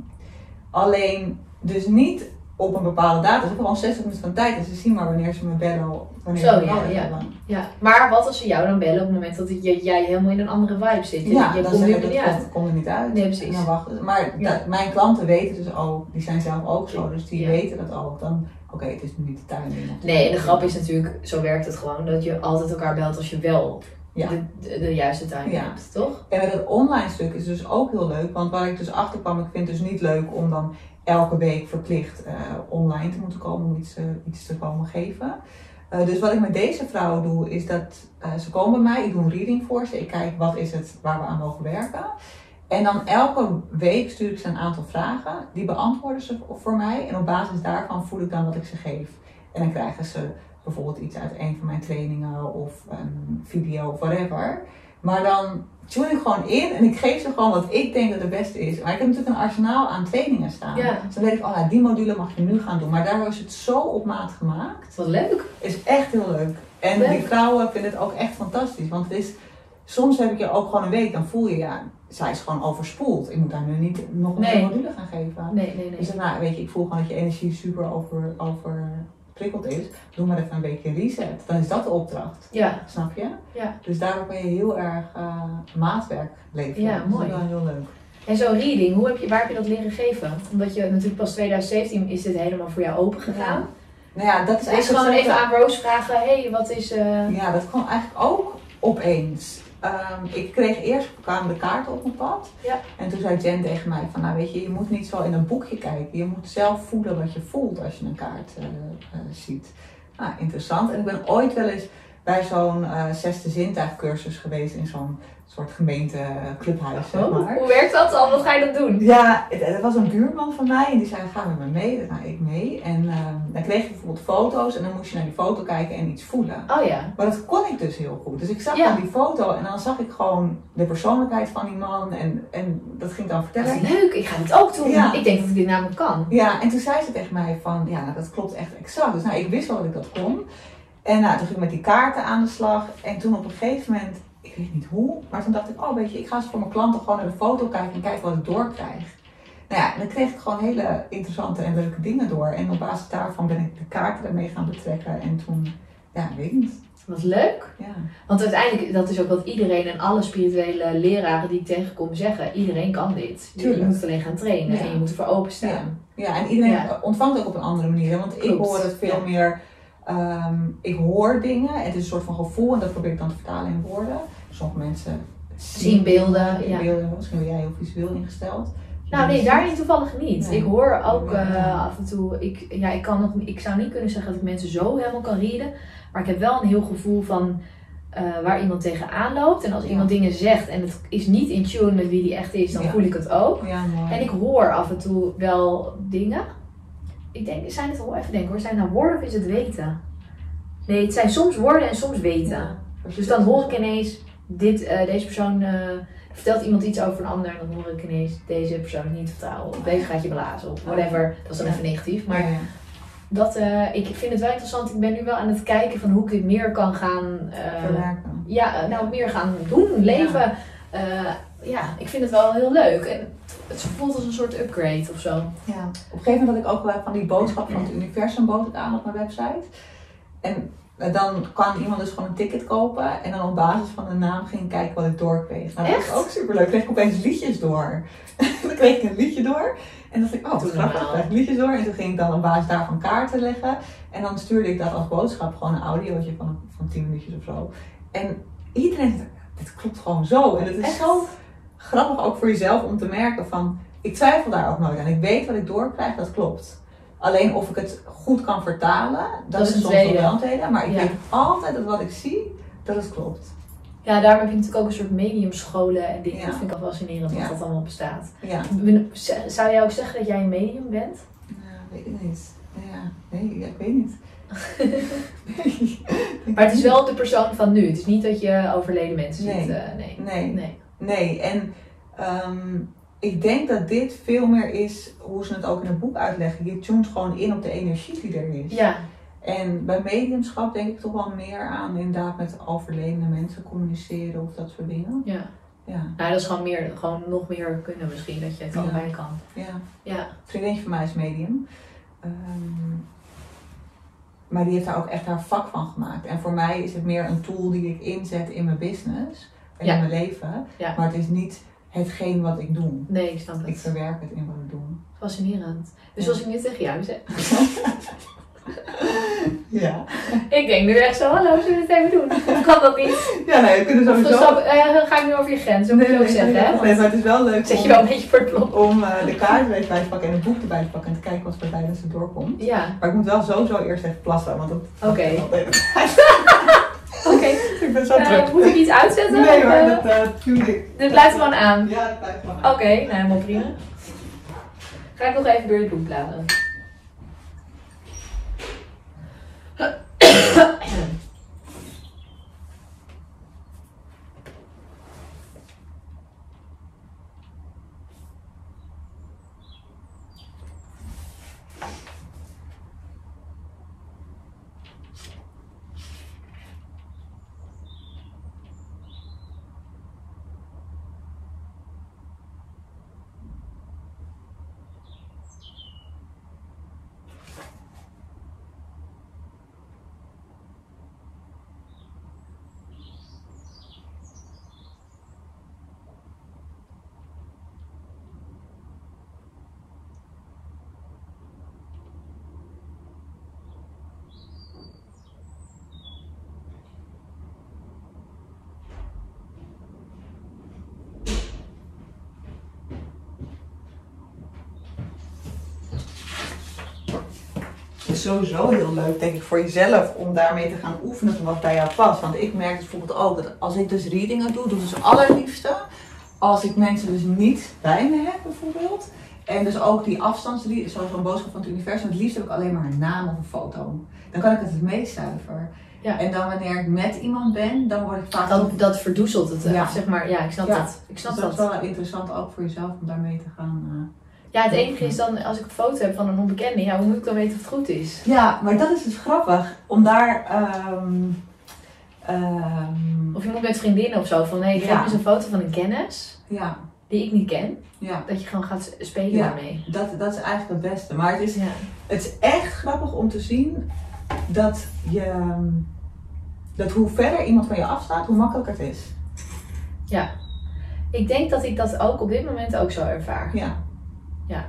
Alleen dus niet op een bepaalde datum. Dus gewoon zestig minuten van tijd. Dus ze zien maar wanneer ze me bellen. Wanneer Zo, ze ja, ja. ja. Maar wat als ze jou dan bellen op het moment dat jij helemaal in een andere vibe zit? Ja, je dan komt zeg er ik, niet dat uit. komt, komt er niet uit. Nee, precies. Dan wachten. Maar ja. dat, mijn klanten weten dus ook, die zijn zelf ook zo. Dus die ja. weten dat ook. Dan Oké, okay, het is nu niet de timing. Nee, en de grap is natuurlijk, zo werkt het gewoon, dat je altijd elkaar belt als je wel ja. de, de, de juiste timing ja. hebt, toch? En met het online stuk is dus ook heel leuk, want waar ik dus achter kwam, ik vind het dus niet leuk om dan elke week verplicht uh, online te moeten komen om iets, uh, iets te komen geven. Uh, dus wat ik met deze vrouwen doe, is dat uh, ze komen bij mij, ik doe een reading voor ze, ik kijk wat is het waar we aan mogen werken. En dan elke week stuur ik ze een aantal vragen, die beantwoorden ze voor mij en op basis daarvan voel ik dan wat ik ze geef. En dan krijgen ze bijvoorbeeld iets uit een van mijn trainingen of een video of whatever. Maar dan tune ik gewoon in en ik geef ze gewoon wat ik denk dat het beste is. Maar ik heb natuurlijk een arsenaal aan trainingen staan. Ja. Dus dan weet ik, oh ja, die module mag je nu gaan doen. Maar daardoor is het zo op maat gemaakt. Wat leuk. Is echt heel leuk. En leuk. Die vrouwen vinden het ook echt fantastisch. Want het is, soms heb ik je ook gewoon een week, dan voel je ja, zij is gewoon overspoeld. Ik moet daar nu niet nog een nee. module gaan geven. Nee, nee, nee. Dus nou, weet je, ik voel gewoon dat je energie super over, overprikkeld is. Doe maar even een beetje reset. Dan is dat de opdracht. Ja. Snap je? Ja. Dus daardoor kan je heel erg uh, maatwerk leveren. Ja, mooi. Dat is wel heel leuk. En zo'n reading, hoe heb je, waar heb je dat leren geven? Omdat je natuurlijk pas twintig zeventien is dit helemaal voor jou open gegaan. Ja. Nou ja, dat is dus gewoon zo even aan Rose vragen, hé, hey, wat is... Uh... Ja, dat kwam eigenlijk ook opeens. Um, ik kreeg eerst kwamen de kaarten op mijn pad. Ja. En toen zei Jen tegen mij van, nou weet je, je moet niet zo in een boekje kijken. Je moet zelf voelen wat je voelt als je een kaart uh, uh, ziet. Nou, interessant. En ik ben ooit wel eens bij zo'n uh, zesde zintuigcursus geweest in zo'n soort gemeente uh, clubhuis, zeg maar. Hoe werkt dat dan? Wat ga je dan doen? Ja, er was een buurman van mij en die zei, ga met me mee. Dus nou, ik mee. En uh, dan kreeg je bijvoorbeeld foto's en dan moest je naar die foto kijken en iets voelen. Oh ja. Maar dat kon ik dus heel goed. Dus ik zag ja. dan die foto en dan zag ik gewoon de persoonlijkheid van die man en, en dat ging dan vertellen. Dat is leuk, ik ga dit ook doen. Ja. Ik denk dat ik dit namelijk kan. Ja, en toen zei ze tegen mij van, ja, nou, dat klopt echt exact. Dus nou, ik wist wel dat ik dat kon. En nou, toen ging ik met die kaarten aan de slag en toen op een gegeven moment, ik weet niet hoe, maar toen dacht ik, oh weet je, ik ga eens voor mijn klanten gewoon naar de foto kijken en kijken wat ik doorkrijg. Nou ja, dan kreeg ik gewoon hele interessante en leuke dingen door. En op basis daarvan ben ik de kaarten ermee gaan betrekken. En toen, ja, weet ik niet. Wat leuk. Ja. Want uiteindelijk, dat is ook wat iedereen en alle spirituele leraren die ik tegenkom zeggen. Iedereen kan dit. Je, je moet het alleen gaan trainen Ja. en je moet ervoor openstaan. Ja, ja en iedereen Ja. ontvangt ook op een andere manier. Hè? Want ik Klopt. hoor het veel Ja. meer, um, ik hoor dingen. Het is een soort van gevoel en dat probeer ik dan te vertalen in woorden. Sommige mensen Zien beelden, ja. beelden. Misschien ben jij heel visueel ingesteld. Nou nee, daarin toevallig niet. Nee. Ik hoor ook Ja. uh, af en toe, ik, ja, ik, kan nog, ik zou niet kunnen zeggen dat ik mensen zo helemaal kan readen. Maar ik heb wel een heel gevoel van uh, waar iemand tegenaan loopt. En als Ja. iemand dingen zegt en het is niet in tune met wie die echt is, dan Ja. voel ik het ook. Ja, mooi. En ik hoor af en toe wel dingen. Ik denk, zijn het wel even denken hoor, zijn het nou woorden of is het weten? Nee, het zijn soms woorden en soms weten. Ja. Dus dan hoor ik ineens, dit, uh, deze persoon uh, vertelt iemand iets over een ander en dan hoor ik ineens, deze persoon is niet te vertrouwen. Of deze gaat je blazen of whatever. Dat is dan Ja. even negatief. Maar Ja, ja. dat, uh, ik vind het wel interessant. Ik ben nu wel aan het kijken van hoe ik dit meer kan gaan, uh, Verwerken. ja, uh, nou meer gaan doen, leven. Ja. Uh, ja, ik vind het wel heel leuk. En het voelt als een soort upgrade of zo. Ja. Op een gegeven moment had ik ook wel van die boodschap van het universum bood ik aan op mijn website. En dan kan iemand dus gewoon een ticket kopen en dan op basis van de naam ging ik kijken wat ik doorkreeg. Nou, dat Echt? was ook superleuk. Kreeg ik opeens liedjes door. Dan kreeg ik een liedje door en dan dacht ik, oh, wat Doe grappig, normaal. krijg ik liedjes door. En toen ging ik dan op basis daarvan kaarten leggen. En dan stuurde ik dat als boodschap, gewoon een audiootje van, van tien minuutjes of zo. En iedereen zei, dit klopt gewoon zo. En het is Echt? zo grappig ook voor jezelf om te merken van, ik twijfel daar ook nooit aan. Ik weet wat ik doorkrijg, dat klopt. Alleen of ik het goed kan vertalen, dat, Dat is is een soms tweede. wel een tweede. Maar ik Ja. weet altijd dat wat ik zie, dat het klopt. Ja, daarom heb je natuurlijk ook een soort mediumscholen en dingen. Ja. Dat vind ik wel fascinerend Ja. dat dat allemaal bestaat. Ja. Zou jij ook zeggen dat jij een medium bent? Nou, weet ik niet. Ja, nee, ja, ik weet niet. nee. Maar het is wel de persoon van nu. Het is niet dat je overleden mensen Nee. ziet. Uh, nee. Nee, nee. nee. En um, ik denk dat dit veel meer is, hoe ze het ook in het boek uitleggen. Je tunt gewoon in op de energie die er is. Ja. En bij mediumschap denk ik toch wel meer aan inderdaad met overledene mensen communiceren of dat soort dingen. Ja. Ja. Nou, dat is gewoon, meer, gewoon nog meer kunnen misschien, dat je het Ja. allebei kan. Ja. Ja. Een vriendinnetje van mij is medium. Um, maar die heeft daar ook echt haar vak van gemaakt. En voor mij is het meer een tool die ik inzet in mijn business en Ja. in mijn leven. Ja. Maar het is niet hetgeen wat ik doe. Nee, ik snap het. Ik verwerk het in wat ik doe. Fascinerend. Dus Ja. als ik nu tegen jou zeg. Ja. Ik denk nu echt zo, hallo, zullen we het even doen? Of kan dat niet? Ja, nee, we kunnen Of sowieso... dan stap, eh, ga ik nu over je grens, dat moet je ook zeggen, nee, hè? nee, Want maar het is wel leuk ik zet je om, wel een beetje voor het blok. om uh, de kaart erbij te pakken en het boek erbij te pakken en te kijken wat er tijdens het doorkomt. Ja, Maar ik moet wel sowieso eerst even plassen, want dat... Oké. dat- oké. ik ben zo Uh, druk. moet ik iets uitzetten? Nee Of, hoor, eh, dat uh, tuur ik. dit blijft gewoon aan. Ja, dat blijft gewoon Oké, aan. okay, nou helemaal prima. Ga ik nog even door het boek bladeren. Het is sowieso heel leuk, denk ik, voor jezelf om daarmee te gaan oefenen van wat bij jou past. Want ik merk dus bijvoorbeeld ook dat als ik dus readingen doe, doe ik dus het allerliefste als ik mensen dus niet bij me heb bijvoorbeeld. En dus ook die afstandsreading, zoals een boodschap van het universum, het liefst heb ik alleen maar een naam of een foto. Dan kan ik het het meest zuiver. Ja. En dan wanneer ik met iemand ben, dan word ik vaak... Dan, dat verdoezelt het, uh, Ja. zeg maar. Ja, ik snap Ja. dat. Ik snap dus dat dat. is wel interessant ook voor jezelf om daarmee te gaan... Uh... Ja, het enige is dan, als ik een foto heb van een onbekende, ja, hoe moet ik dan weten of het goed is? Ja, maar dat is dus grappig. Om daar... Um, um, Of je moet met vriendinnen of zo, van hé, hey, geef Ja. me eens een foto van een kennis. ja. die ik niet ken. Ja. Dat je gewoon gaat spelen Ja, daarmee. dat, dat is eigenlijk het beste. Maar het is, Ja. het is echt grappig om te zien dat, je, dat hoe verder iemand van je afstaat, hoe makkelijker het is. Ja. Ik denk dat ik dat ook op dit moment ook zo ervaar. Ja. Ja.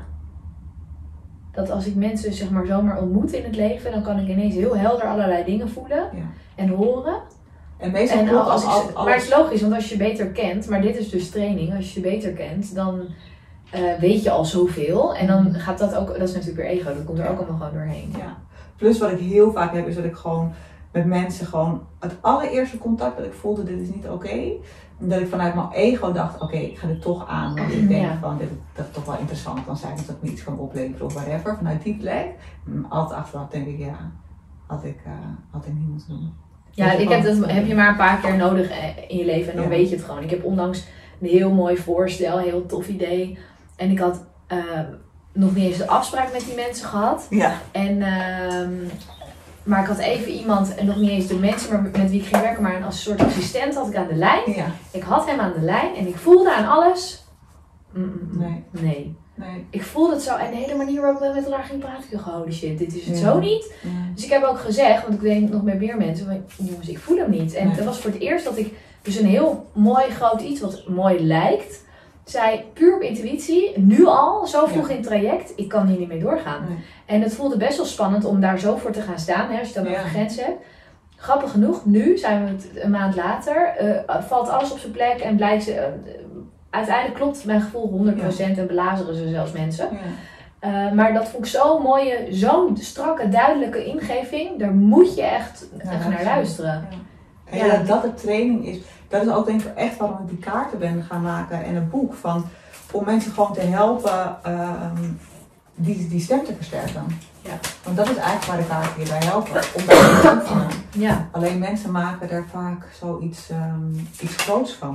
Dat als ik mensen zeg maar zomaar ontmoet in het leven, dan kan ik ineens heel helder allerlei dingen voelen Ja. en horen. En meestal En klopt als als, ik, als, Maar het is logisch, want als je je beter kent, maar dit is dus training, als je je beter kent, dan uh, weet je al zoveel. En dan gaat dat ook, dat is natuurlijk weer ego, dat komt er ook allemaal gewoon doorheen. Ja. Plus wat ik heel vaak heb, is dat ik gewoon met mensen gewoon het allereerste contact dat ik voelde, dit is niet oké. Okay, dat ik vanuit mijn ego dacht, oké, okay, ik ga dit toch aan. Want ik denk ja. van, dit, dat is toch wel interessant kan zijn, dat het me iets kan opleveren of whatever. Vanuit die plek. Altijd achteraf denk ik, ja, had ik, uh, had ik niet moeten doen. Ja, ik heb dat heb je maar een paar keer nodig in je leven en dan ja. weet je het gewoon. Ik heb onlangs een heel mooi voorstel, een heel tof idee. En ik had uh, nog niet eens de afspraak met die mensen gehad. Ja. En, uh, maar ik had even iemand, en nog niet eens de mensen maar met wie ik ging werken, maar een als soort assistent had ik aan de lijn. Ja. Ik had hem aan de lijn en ik voelde aan alles. Mm-mm, nee. nee. Nee. Ik voelde het zo en de hele manier waarop we met elkaar gingen praten, ik dacht, holy shit, dit is het ja. zo niet. Ja. Dus ik heb ook gezegd, want ik denk nog met meer mensen, maar jongens, ik voel hem niet. En nee. dat was voor het eerst dat ik dus een heel mooi groot iets, wat mooi lijkt, zei puur op intuïtie, nu al, zo vroeg ja. in het traject, ik kan hier niet mee doorgaan. Nee. En het voelde best wel spannend om daar zo voor te gaan staan, hè, als je dan ja. over grenzen hebt. Grappig genoeg, nu zijn we het een maand later, uh, valt alles op zijn plek en blijkt ze... Uh, uiteindelijk klopt mijn gevoel honderd procent ja. en belazeren ze zelfs mensen. Ja. Uh, maar dat vond ik zo'n mooie, zo'n strakke, duidelijke ingeving. Daar moet je echt, ja, echt naar luisteren. Ja. En ja. Ja, dat het training is, dat is ook denk ik echt waarom ik die kaarten ben gaan maken en een boek. Van, om mensen gewoon te helpen uh, die, die stem te versterken. Ja. Want dat is eigenlijk waar de kaarten hierbij helpen. Om daar te oefenen. Ja. Alleen mensen maken er vaak zoiets um, iets groots van.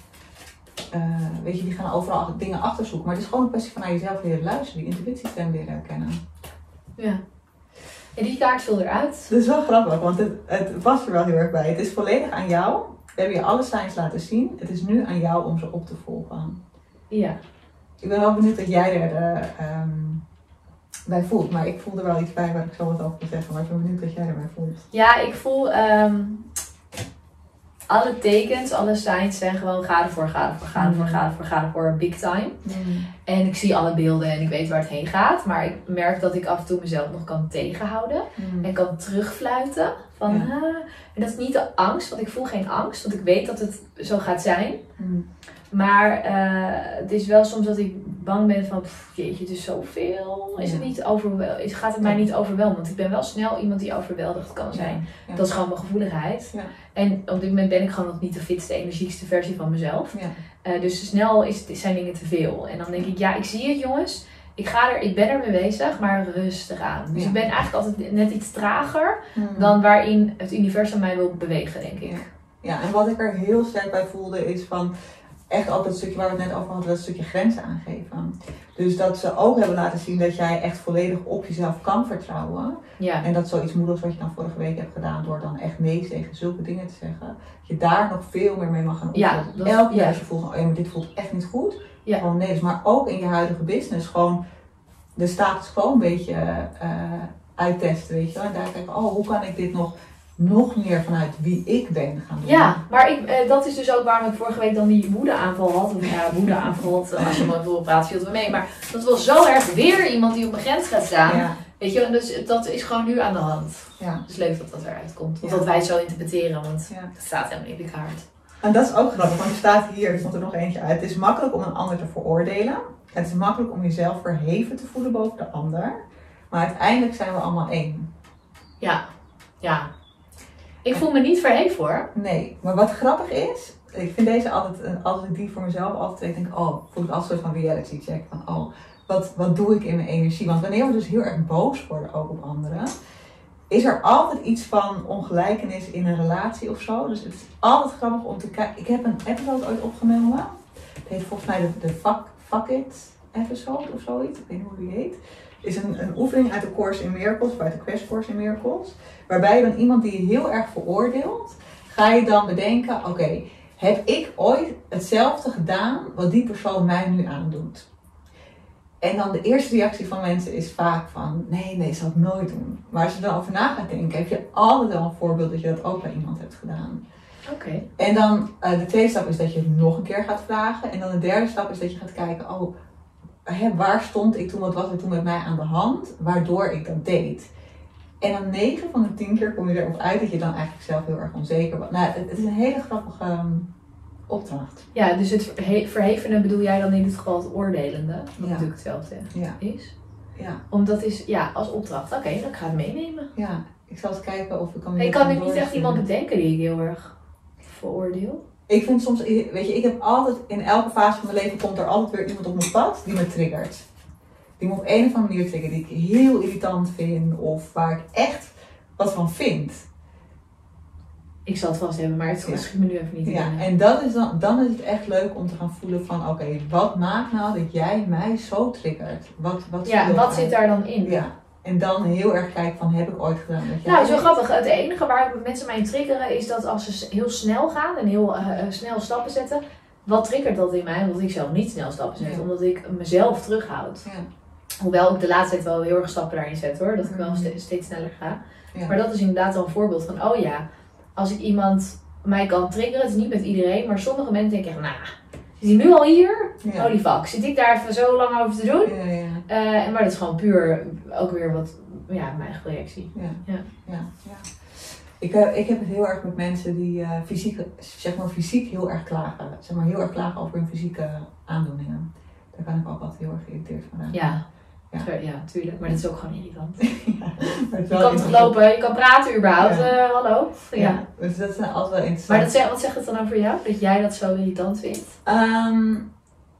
Uh, weet je, die gaan overal dingen achterzoeken. Maar het is gewoon een kwestie van naar jezelf leren luisteren. Die intuïtiestem leren herkennen. Ja. En die kaart viel eruit. Dat is wel grappig, want het, het past er wel heel erg bij. Het is volledig aan jou. We hebben je alle signs laten zien. Het is nu aan jou om ze op te volgen. Ja. Ik ben wel benieuwd dat jij er uh, um, bij voelt. Maar ik voel er wel iets bij waar ik zo wat over wil zeggen. Maar ik ben benieuwd dat jij erbij voelt. Ja, ik voel... Um... Alle tekens, alle signs zijn gewoon ga ervoor, ga ervoor, ga ervoor, ga ervoor, ga ervoor, big time. Mm. En ik zie alle beelden en ik weet waar het heen gaat. Maar ik merk dat ik af en toe mezelf nog kan tegenhouden. Mm. En kan terugfluiten. Van, ja. ah. En dat is niet de angst, want ik voel geen angst. Want ik weet dat het zo gaat zijn. Mm. Maar uh, het is wel soms dat ik bang ben van, pff, jeetje, het is zoveel. Is het niet overwel- is, gaat het mij niet overweldigen? Want ik ben wel snel iemand die overweldigd kan zijn. Ja. Ja. Dat is gewoon mijn gevoeligheid. Ja. En op dit moment ben ik gewoon nog niet de fitste, energiekste versie van mezelf. Ja. Uh, dus snel is, zijn dingen te veel. En dan denk ik, ja, ik zie het jongens. Ik, ga er, ik ben er mee bezig, maar rustig aan. Dus ja. ik ben eigenlijk altijd net iets trager hmm. dan waarin het universum mij wil bewegen, denk ik. Ja. ja, en wat ik er heel sterk bij voelde is van... Echt ook dat stukje waar we het net over hadden, dat stukje grenzen aangeven. Dus dat ze ook hebben laten zien dat jij echt volledig op jezelf kan vertrouwen. Ja. En dat zoiets moedigs wat je dan vorige week hebt gedaan door dan echt nee tegen zulke dingen te zeggen. Dat je daar nog veel meer mee mag gaan opzetten. Ja, elke keer ja. als je voelt van, oh ja, maar dit voelt echt niet goed. Ja. Gewoon nee, maar ook in je huidige business gewoon de status quo een beetje uh, uittesten, weet je wel. En daar kijken, oh hoe kan ik dit nog... nog meer vanuit wie ik ben gaan doen. Ja, maar ik, eh, dat is dus ook waarom ik vorige week dan die woedeaanval had. Of ja, woedeaanval had, als je me wil praten, viel het wel mee. Maar dat was zo erg weer iemand die op mijn grens gaat staan. Ja. Weet je, dus dat is gewoon nu aan de hand. Ja. Dus leuk dat dat eruit komt. Of ja. dat wij het zo interpreteren, want ja. dat staat helemaal niet op de kaart. En dat is ook grappig, want er staat hier, er komt er nog eentje uit. Het is makkelijk om een ander te veroordelen. Het is makkelijk om jezelf verheven te voelen boven de ander. Maar uiteindelijk zijn we allemaal één. Ja, ja. Ik voel me niet verheven hoor. Nee, maar wat grappig is, ik vind deze altijd, als ik die voor mezelf altijd denk, oh, voel ik altijd een soort van reality check. Van, oh, wat, wat doe ik in mijn energie? Want wanneer we dus heel erg boos worden ook op anderen, is er altijd iets van ongelijkenis in een relatie of zo. Dus het is altijd grappig om te kijken. Ik heb een episode ooit opgenomen. Het heet volgens mij de, de fuck, fuck It episode of zoiets. Ik weet niet hoe die heet. Is een, een oefening uit de Course in Miracles, of uit de Quest Course in Miracles. Waarbij je dan iemand die je heel erg veroordeelt, ga je dan bedenken, oké, okay, heb ik ooit hetzelfde gedaan wat die persoon mij nu aandoet? En dan de eerste reactie van mensen is vaak van, nee, nee, dat zal ik nooit doen. Maar als je er dan over na gaat denken, heb je altijd wel een voorbeeld dat je dat ook bij iemand hebt gedaan. Oké. Okay. En dan uh, de tweede stap is dat je het nog een keer gaat vragen. En dan de derde stap is dat je gaat kijken, oh, hè, waar stond ik toen, wat was er toen met mij aan de hand, waardoor ik dat deed. En dan negen van de tien keer kom je erop uit dat je dan eigenlijk zelf heel erg onzeker was. Nou, het, het is een hele grappige um, opdracht. Ja, dus het verhevene bedoel jij dan in dit geval het oordelende, wat ja. natuurlijk hetzelfde ja. is. Ja. Omdat is, ja, als opdracht. Oké, okay, dan ga ik het meenemen. Ja, ik zal eens kijken of ik kan... Ik kan nu niet echt iemand bedenken die ik heel erg veroordeel. Ik vind soms, weet je, ik heb altijd, in elke fase van mijn leven komt er altijd weer iemand op mijn pad die me triggert. Die me op een of andere manier triggert, die ik heel irritant vind of waar ik echt wat van vind. Ik zal het vast hebben, maar het ja. schiet me nu even niet in. Ja, en dat is dan, dan is het echt leuk om te gaan voelen van oké, okay, wat maakt nou dat jij mij zo triggert? Wat, wat ja, wat zit daar dan in? Ja, en dan heel erg kijken van heb ik ooit gedaan dat jij... Nou, zo grappig. Het enige waar mensen mij in triggeren is dat als ze heel snel gaan en heel uh, snel stappen zetten. Wat triggert dat in mij? Omdat ik zelf niet snel stappen zet, ja. Omdat ik mezelf terughoud. Ja. Hoewel ik de laatste tijd wel heel erg stappen daarin zet hoor, dat ik wel steeds, steeds sneller ga. Ja. Maar dat is inderdaad wel een voorbeeld van, oh ja, als ik iemand mij kan triggeren, het is niet met iedereen, maar sommige mensen denken echt, nou, zit hij nu al hier? Ja. Holy fuck, zit ik daar even zo lang over te doen? Ja, ja. Uh, maar dat is gewoon puur ook weer wat, ja, mijn eigen reactie. Ja. Ja. Ja. Ja. Ik, uh, ik heb het heel erg met mensen die uh, fysiek, zeg maar, fysiek heel erg klagen, zeg maar heel erg klagen over hun fysieke aandoeningen. Daar kan ik ook altijd heel erg geïrriteerd van raken. Ja. Ja. ja, tuurlijk. Maar dat is ook gewoon irritant. ja, maar je kan toch lopen, je kan praten überhaupt. Ja. Uh, hallo. Ja. ja, dus dat is altijd wel interessant. Maar dat zegt, wat zegt het dan over jou? Dat jij dat zo irritant vindt? Um,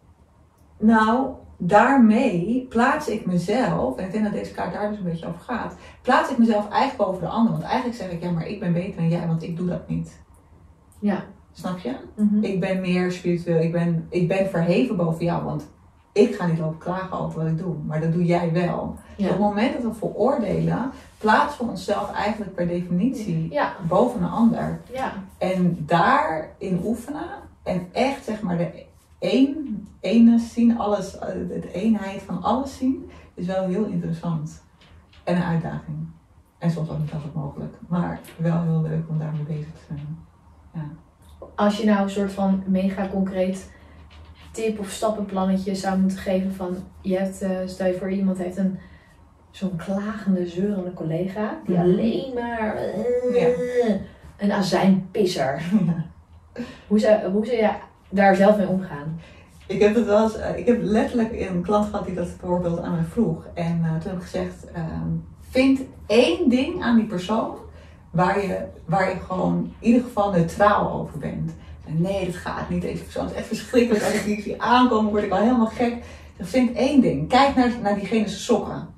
nou, daarmee plaats ik mezelf, en ik denk dat deze kaart daar dus een beetje over gaat, plaats ik mezelf eigenlijk boven de ander. Want eigenlijk zeg ik, ja, maar ik ben beter dan jij, want ik doe dat niet. Ja. Snap je? Mm-hmm. Ik ben meer spiritueel, ik ben, ik ben verheven boven jou, want ik ga niet lopen klagen over wat ik doe, maar dat doe jij wel. Ja. Dus op het moment dat we veroordelen, plaatsen we onszelf eigenlijk per definitie ja. boven een ander. Ja. En daarin oefenen en echt zeg maar de een, ene zien, alles, de eenheid van alles zien, is wel heel interessant. En een uitdaging. En soms ook niet altijd mogelijk, maar wel heel leuk om daarmee bezig te zijn. Ja. Als je nou een soort van mega concreet tip of stappenplannetje zou moeten geven van, je hebt, uh, stel je voor iemand heeft een zo'n klagende, zeurende collega die mm-hmm. alleen maar uh, ja. een azijnpisser. Ja. Hoe zou, hoe zou je daar zelf mee omgaan? Ik heb het wel eens, uh, ik heb letterlijk een klant gehad die dat voorbeeld aan mij vroeg. En uh, toen heb ik gezegd, uh, vind één ding aan die persoon waar je, waar je gewoon in ieder geval neutraal over bent. Nee, dat gaat niet. Deze persoon is echt verschrikkelijk. Als ik die zie aankomen, word ik al helemaal gek. Ik vind één ding. Kijk naar, naar diegene's sokken.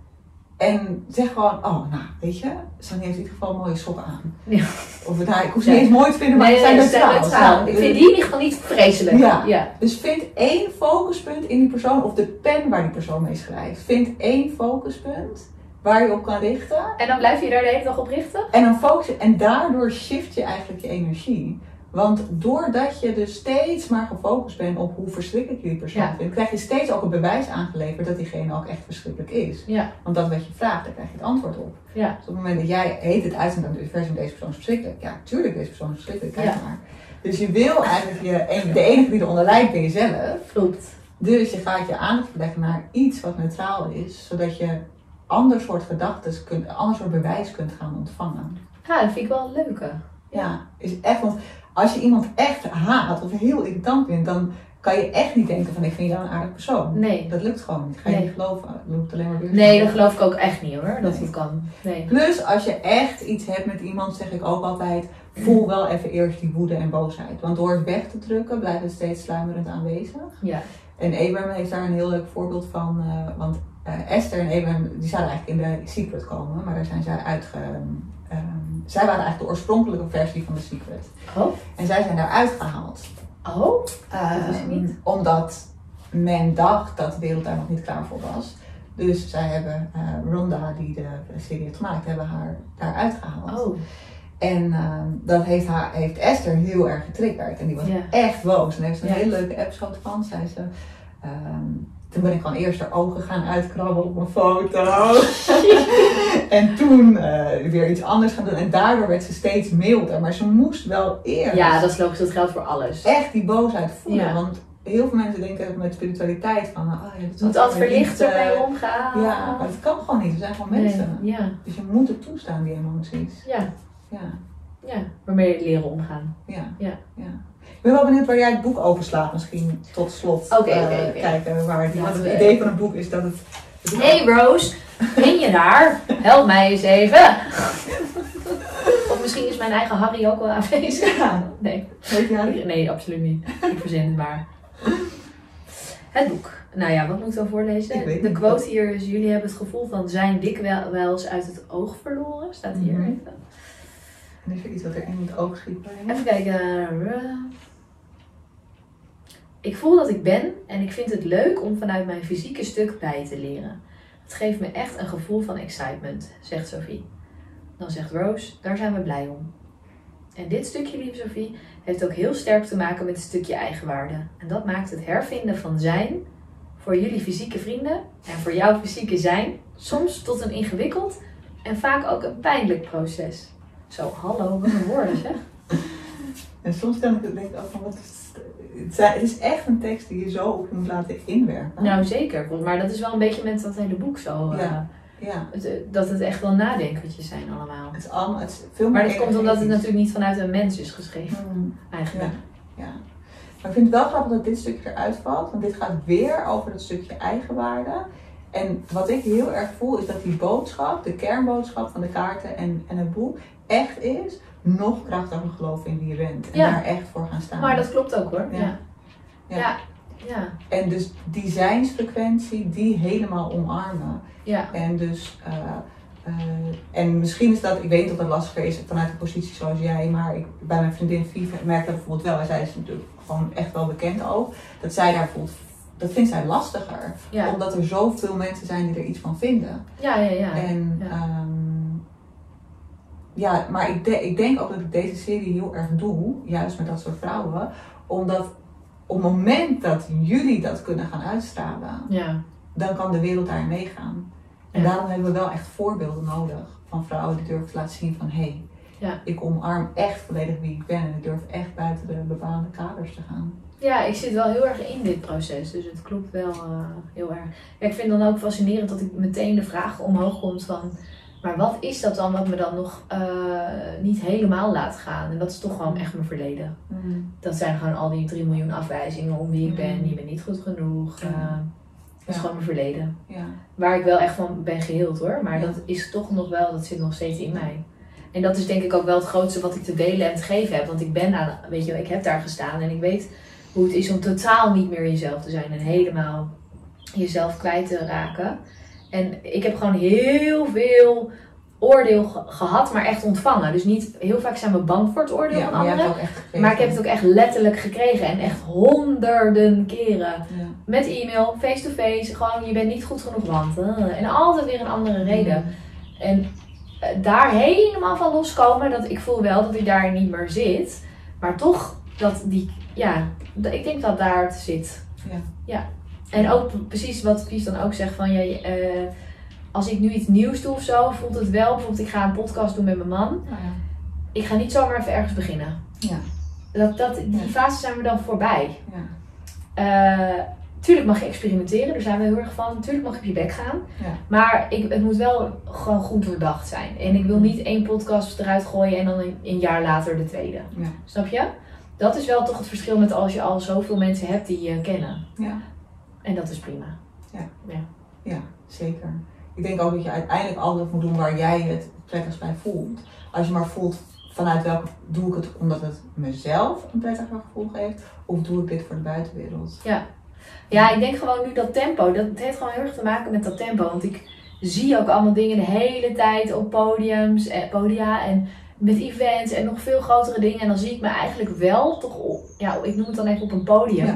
En zeg gewoon, oh, nou, weet je, Sanne heeft in ieder geval mooie sokken aan. Ja. Of het, ik hoef ze niet eens mooi te vinden, maar nee, ze zijn neutraal. neutraal. Ik vind die in ieder geval niet vreselijk. Ja. ja. Dus vind één focuspunt in die persoon, of de pen waar die persoon mee schrijft. Vind één focuspunt waar je op kan richten. En dan blijf je daar de hele dag op richten? En dan focus je, en daardoor shift je eigenlijk je energie. Want doordat je dus steeds maar gefocust bent op hoe verschrikkelijk je die persoon ja. vindt, krijg je steeds ook een bewijs aangeleverd dat diegene ook echt verschrikkelijk is. Ja. Want dat wat je vraagt, daar krijg je het antwoord op. Ja. Dus op het moment dat jij heet het uitzendt aan het universum, deze persoon is verschrikkelijk. Ja, tuurlijk, deze persoon is verschrikkelijk, kijk ja. maar. Dus je wil eigenlijk, je, de enige die eronder lijdt ben jezelf. Klopt. Dus je gaat je aandacht leggen naar iets wat neutraal is, zodat je ander soort gedachten, kunt, ander soort bewijs kunt gaan ontvangen. Ja, dat vind ik wel een leuke. Ja, is echt, want als je iemand echt haat of heel irritant vindt, dan kan je echt niet denken van ik vind jou een aardig persoon. Nee. Dat lukt gewoon niet. Ga je nee. niet geloven. Dat lukt alleen maar weer. Nee, dat geloof ik ook echt niet hoor. Dat nee. het kan. Nee. Plus als je echt iets hebt met iemand, zeg ik ook altijd, voel wel even eerst die woede en boosheid. Want door het weg te drukken blijft het steeds sluimerend aanwezig. Ja. En Abraham heeft daar een heel leuk voorbeeld van. Uh, want uh, Esther en Abraham die zouden eigenlijk in de Secret komen, maar daar zijn zij uitge... Um, zij waren eigenlijk de oorspronkelijke versie van The Secret. Oh. En zij zijn daaruit gehaald. Oh, uh, dat wist ik niet. Omdat men dacht dat de wereld daar nog niet klaar voor was. Dus zij hebben uh, Rhonda, die de serie heeft gemaakt, hebben haar daaruit gehaald. Oh. En uh, dat heeft, haar, heeft Esther heel erg getriggerd. En die was Ja. echt boos. En heeft ze een Ja. hele leuke episode van, zei ze. Um, toen ben ik gewoon eerst haar ogen gaan uitkrabben op een foto. En toen uh, weer iets anders gaan doen. En daardoor werd ze steeds milder. Maar ze moest wel eerst Ja, dat is logisch. Dat geldt voor alles. echt die boosheid voelen. Ja. Want heel veel mensen denken met spiritualiteit van... Oh, ja, dat Je moet altijd verlichter mee omgaan. Ja, maar dat kan gewoon niet. We zijn gewoon mensen. Nee, ja. Dus je moet het toestaan, die emoties. Ja. Ja, Ja, waarmee je leren omgaan. ja, Ja. ja. Ik ben wel benieuwd waar jij het boek over slaat. Misschien tot slot Oké, uh, oké, oké. kijken waar het, Laten het we- idee van het boek is dat het... Hey Rose, ben je daar? Help mij eens even. Of misschien is mijn eigen Harry ook wel aanwezig. Ja, Nee, weet je Harry? nee, absoluut niet. Ik verzin het maar. Het boek. Nou ja, wat moet ik dan voorlezen? Ik weet De niet. quote hier is: jullie hebben het gevoel van zijn dikwijls uit het oog verloren. Staat hier Mhm. even. En is er iets wat er in het oog schiet bij je? Even kijken. Ik voel dat ik ben en ik vind het leuk om vanuit mijn fysieke stuk bij te leren. Het geeft me echt een gevoel van excitement, zegt Sophie. Dan zegt Rose, daar zijn we blij om. En dit stukje, lieve Sophie, heeft ook heel sterk te maken met het stukje eigenwaarde. En dat maakt het hervinden van zijn voor jullie fysieke vrienden en voor jouw fysieke zijn soms tot een ingewikkeld en vaak ook een pijnlijk proces. Zo, hallo, wat een woorden zeg. En soms kan ik denk ik ook van, wat is het, zijn- het is echt een tekst die je zo op je moet laten inwerken. Nou zeker, maar dat is wel een beetje met dat hele boek zo. Uh, Ja. Ja, het, uh, dat het echt wel nadenkertjes zijn allemaal. het is allemaal, het is veel Maar meer dat komt omdat het energetisch. natuurlijk niet vanuit een mens is geschreven, Hmm. eigenlijk. Ja, ja. Maar ik vind het wel grappig dat dit stukje eruit valt, want dit gaat weer over dat stukje eigenwaarde. En wat ik heel erg voel is dat die boodschap, de kernboodschap van de kaarten en, en het boek, echt is nog krachtiger geloven in wie je bent. En Ja. daar echt voor gaan staan. Maar dat klopt ook hoor. Ja. Ja. Ja. Ja. Ja. En dus die zijnsfrequentie, die helemaal omarmen. Ja. En dus, uh, uh, en misschien is dat, ik weet niet of dat lastiger is vanuit een positie zoals jij, maar ik, bij mijn vriendin Vive merk dat bijvoorbeeld wel, en zij is natuurlijk gewoon echt wel bekend ook, dat zij daar bijvoorbeeld, dat vindt zij lastiger. Ja. Omdat er zoveel mensen zijn die er iets van vinden. Ja, ja, ja. En ja. um, ja, maar ik, de, ik denk ook dat ik deze serie heel erg doe, juist met dat soort vrouwen, omdat op het moment dat jullie dat kunnen gaan uitstralen, Ja. dan kan de wereld daarin meegaan. En Ja. daarom hebben we wel echt voorbeelden nodig van vrouwen die durven te laten zien van hé, hey, Ja. ik omarm echt volledig wie ik ben en ik durf echt buiten de bepaalde kaders te gaan. Ja, ik zit wel heel erg in dit proces, dus het klopt wel uh, heel erg. Ja, ik vind dan ook fascinerend dat ik meteen de vraag omhoog komt van, maar wat is dat dan wat me dan nog uh, niet helemaal laat gaan? En dat is toch gewoon echt mijn verleden. Mm. Dat zijn gewoon al die drie miljoen afwijzingen om wie ik ben, Mm. je bent niet goed genoeg. Uh, dat is Ja. gewoon mijn verleden. Ja. Waar ik wel echt van ben geheeld hoor, maar Ja. dat is toch nog wel, dat zit nog steeds in mij. En dat is denk ik ook wel het grootste wat ik te delen en te geven heb. Want ik ben aan, weet je wel, ik heb daar gestaan en ik weet hoe het is om totaal niet meer jezelf te zijn en helemaal jezelf kwijt te raken. En ik heb gewoon heel veel oordeel ge- gehad, maar echt ontvangen. Dus niet, heel vaak zijn we bang voor het oordeel Ja, van maar jij hebt anderen. het ook echt gekregen. Maar ik heb het ook echt letterlijk gekregen en echt honderden keren. Ja. Met e-mail, face-to-face, gewoon je bent niet goed genoeg want. uh, En altijd weer een andere reden. En uh, daar helemaal van loskomen, dat ik voel wel dat ik daar niet meer zit. Maar toch, dat die, ja, d- ik denk dat daar het zit. Ja. Ja. En ook precies wat Vies dan ook zegt van, ja, uh, als ik nu iets nieuws doe of zo, voelt het wel, bijvoorbeeld ik ga een podcast doen met mijn man. Nou ja. Ik ga niet zomaar even ergens beginnen. Ja. Dat, dat, die Ja. fase zijn we dan voorbij. Ja. Uh, tuurlijk mag je experimenteren, daar zijn we heel erg van. Tuurlijk mag je op je bek gaan. Ja. Maar ik, het moet wel gewoon goed doordacht zijn. En ik wil niet één podcast eruit gooien en dan een, een jaar later de tweede. Ja. Snap je? Dat is wel toch het verschil met als je al zoveel mensen hebt die je kennen. Ja. En dat is prima. Ja. Ja. Ja, zeker. Ik denk ook dat je uiteindelijk altijd moet doen waar jij het prettigst bij voelt. Als je maar voelt vanuit welke doe ik het omdat het mezelf een prettiger gevoel geeft, of doe ik dit voor de buitenwereld? Ja. Ja, ik denk gewoon nu dat tempo, dat, het heeft gewoon heel erg te maken met dat tempo. Want ik zie ook allemaal dingen de hele tijd op podiums, en podia en met events en nog veel grotere dingen. En dan zie ik me eigenlijk wel toch, op, ja, ik noem het dan even op een podium. Ja.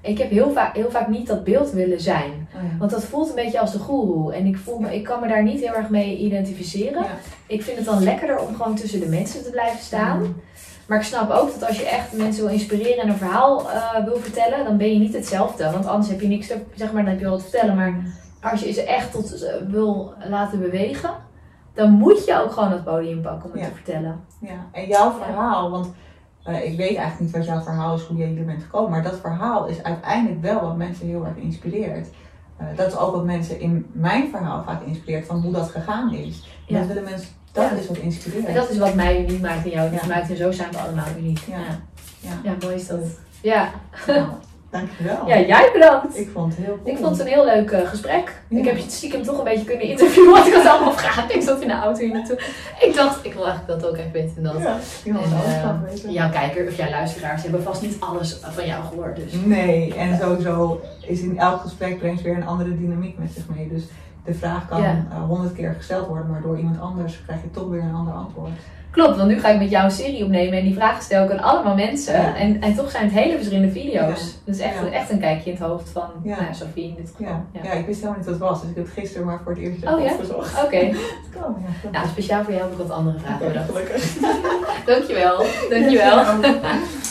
Ik heb heel vaak, heel vaak niet dat beeld willen zijn. Oh ja. Want dat voelt een beetje als de goeroe. En ik, voel me, ik kan me daar niet heel erg mee identificeren. Ja. Ik vind het dan lekkerder om gewoon tussen de mensen te blijven staan. Mm. Maar ik snap ook dat als je echt mensen wil inspireren en een verhaal uh, wil vertellen, dan ben je niet hetzelfde. Want anders heb je niks te, zeg maar, dan heb je wel wat te vertellen. Maar als je ze echt tot uh, wil laten bewegen, dan moet je ook gewoon het podium pakken om het Ja. te vertellen. Ja, en jouw verhaal, want uh, ik weet eigenlijk niet wat jouw verhaal is, hoe je hier bent gekomen, maar dat verhaal is uiteindelijk wel wat mensen heel erg inspireert. Uh, dat is ook wat mensen in mijn verhaal vaak inspireert, van hoe dat gegaan is. En Ja. dat willen mensen, dat Ja. is wat inspireert. En dat is wat mij uniek maakt en jou uniek Ja. maakt. En zo zijn we allemaal uniek. Ja. Ja, Ja, ja mooi is dat. Ja. nou, dankjewel. Ja, jij bedankt. Ik vond het heel cool. Ik vond het een heel leuk uh, gesprek. Ja. Ik heb je stiekem toch een beetje kunnen interviewen, want ik had allemaal vragen. Ik zat in de auto hier naartoe. Ik dacht, ik wil eigenlijk dat ook echt weten. Dat. Ja, iemand En, alles uh, kan weten. jouw kijker of jouw luisteraars hebben vast niet alles van jou gehoord. Dus. Nee, en sowieso is in elk gesprek brengt weer een andere dynamiek met zich mee. Dus de vraag kan Ja. honderd uh, keer gesteld worden, maar door iemand anders krijg je toch weer een ander antwoord. Klopt, want nu ga ik met jou een serie opnemen en die vragen stel ik aan allemaal mensen. Ja. En, en toch zijn het hele verschillende video's. Ja. Dus echt, Ja. echt een kijkje in het hoofd van Ja. nou, Sophie in dit geval. Ja. Ja. Ja, ik wist helemaal niet wat het was, dus ik heb het gisteren maar voor het eerst Oh ja? opgezocht. Oké. Het kan, ja. Nou, speciaal voor jou heb ik wat andere vragen Oké, bedacht. gelukkig. Dankjewel. Dankjewel. Dankjewel.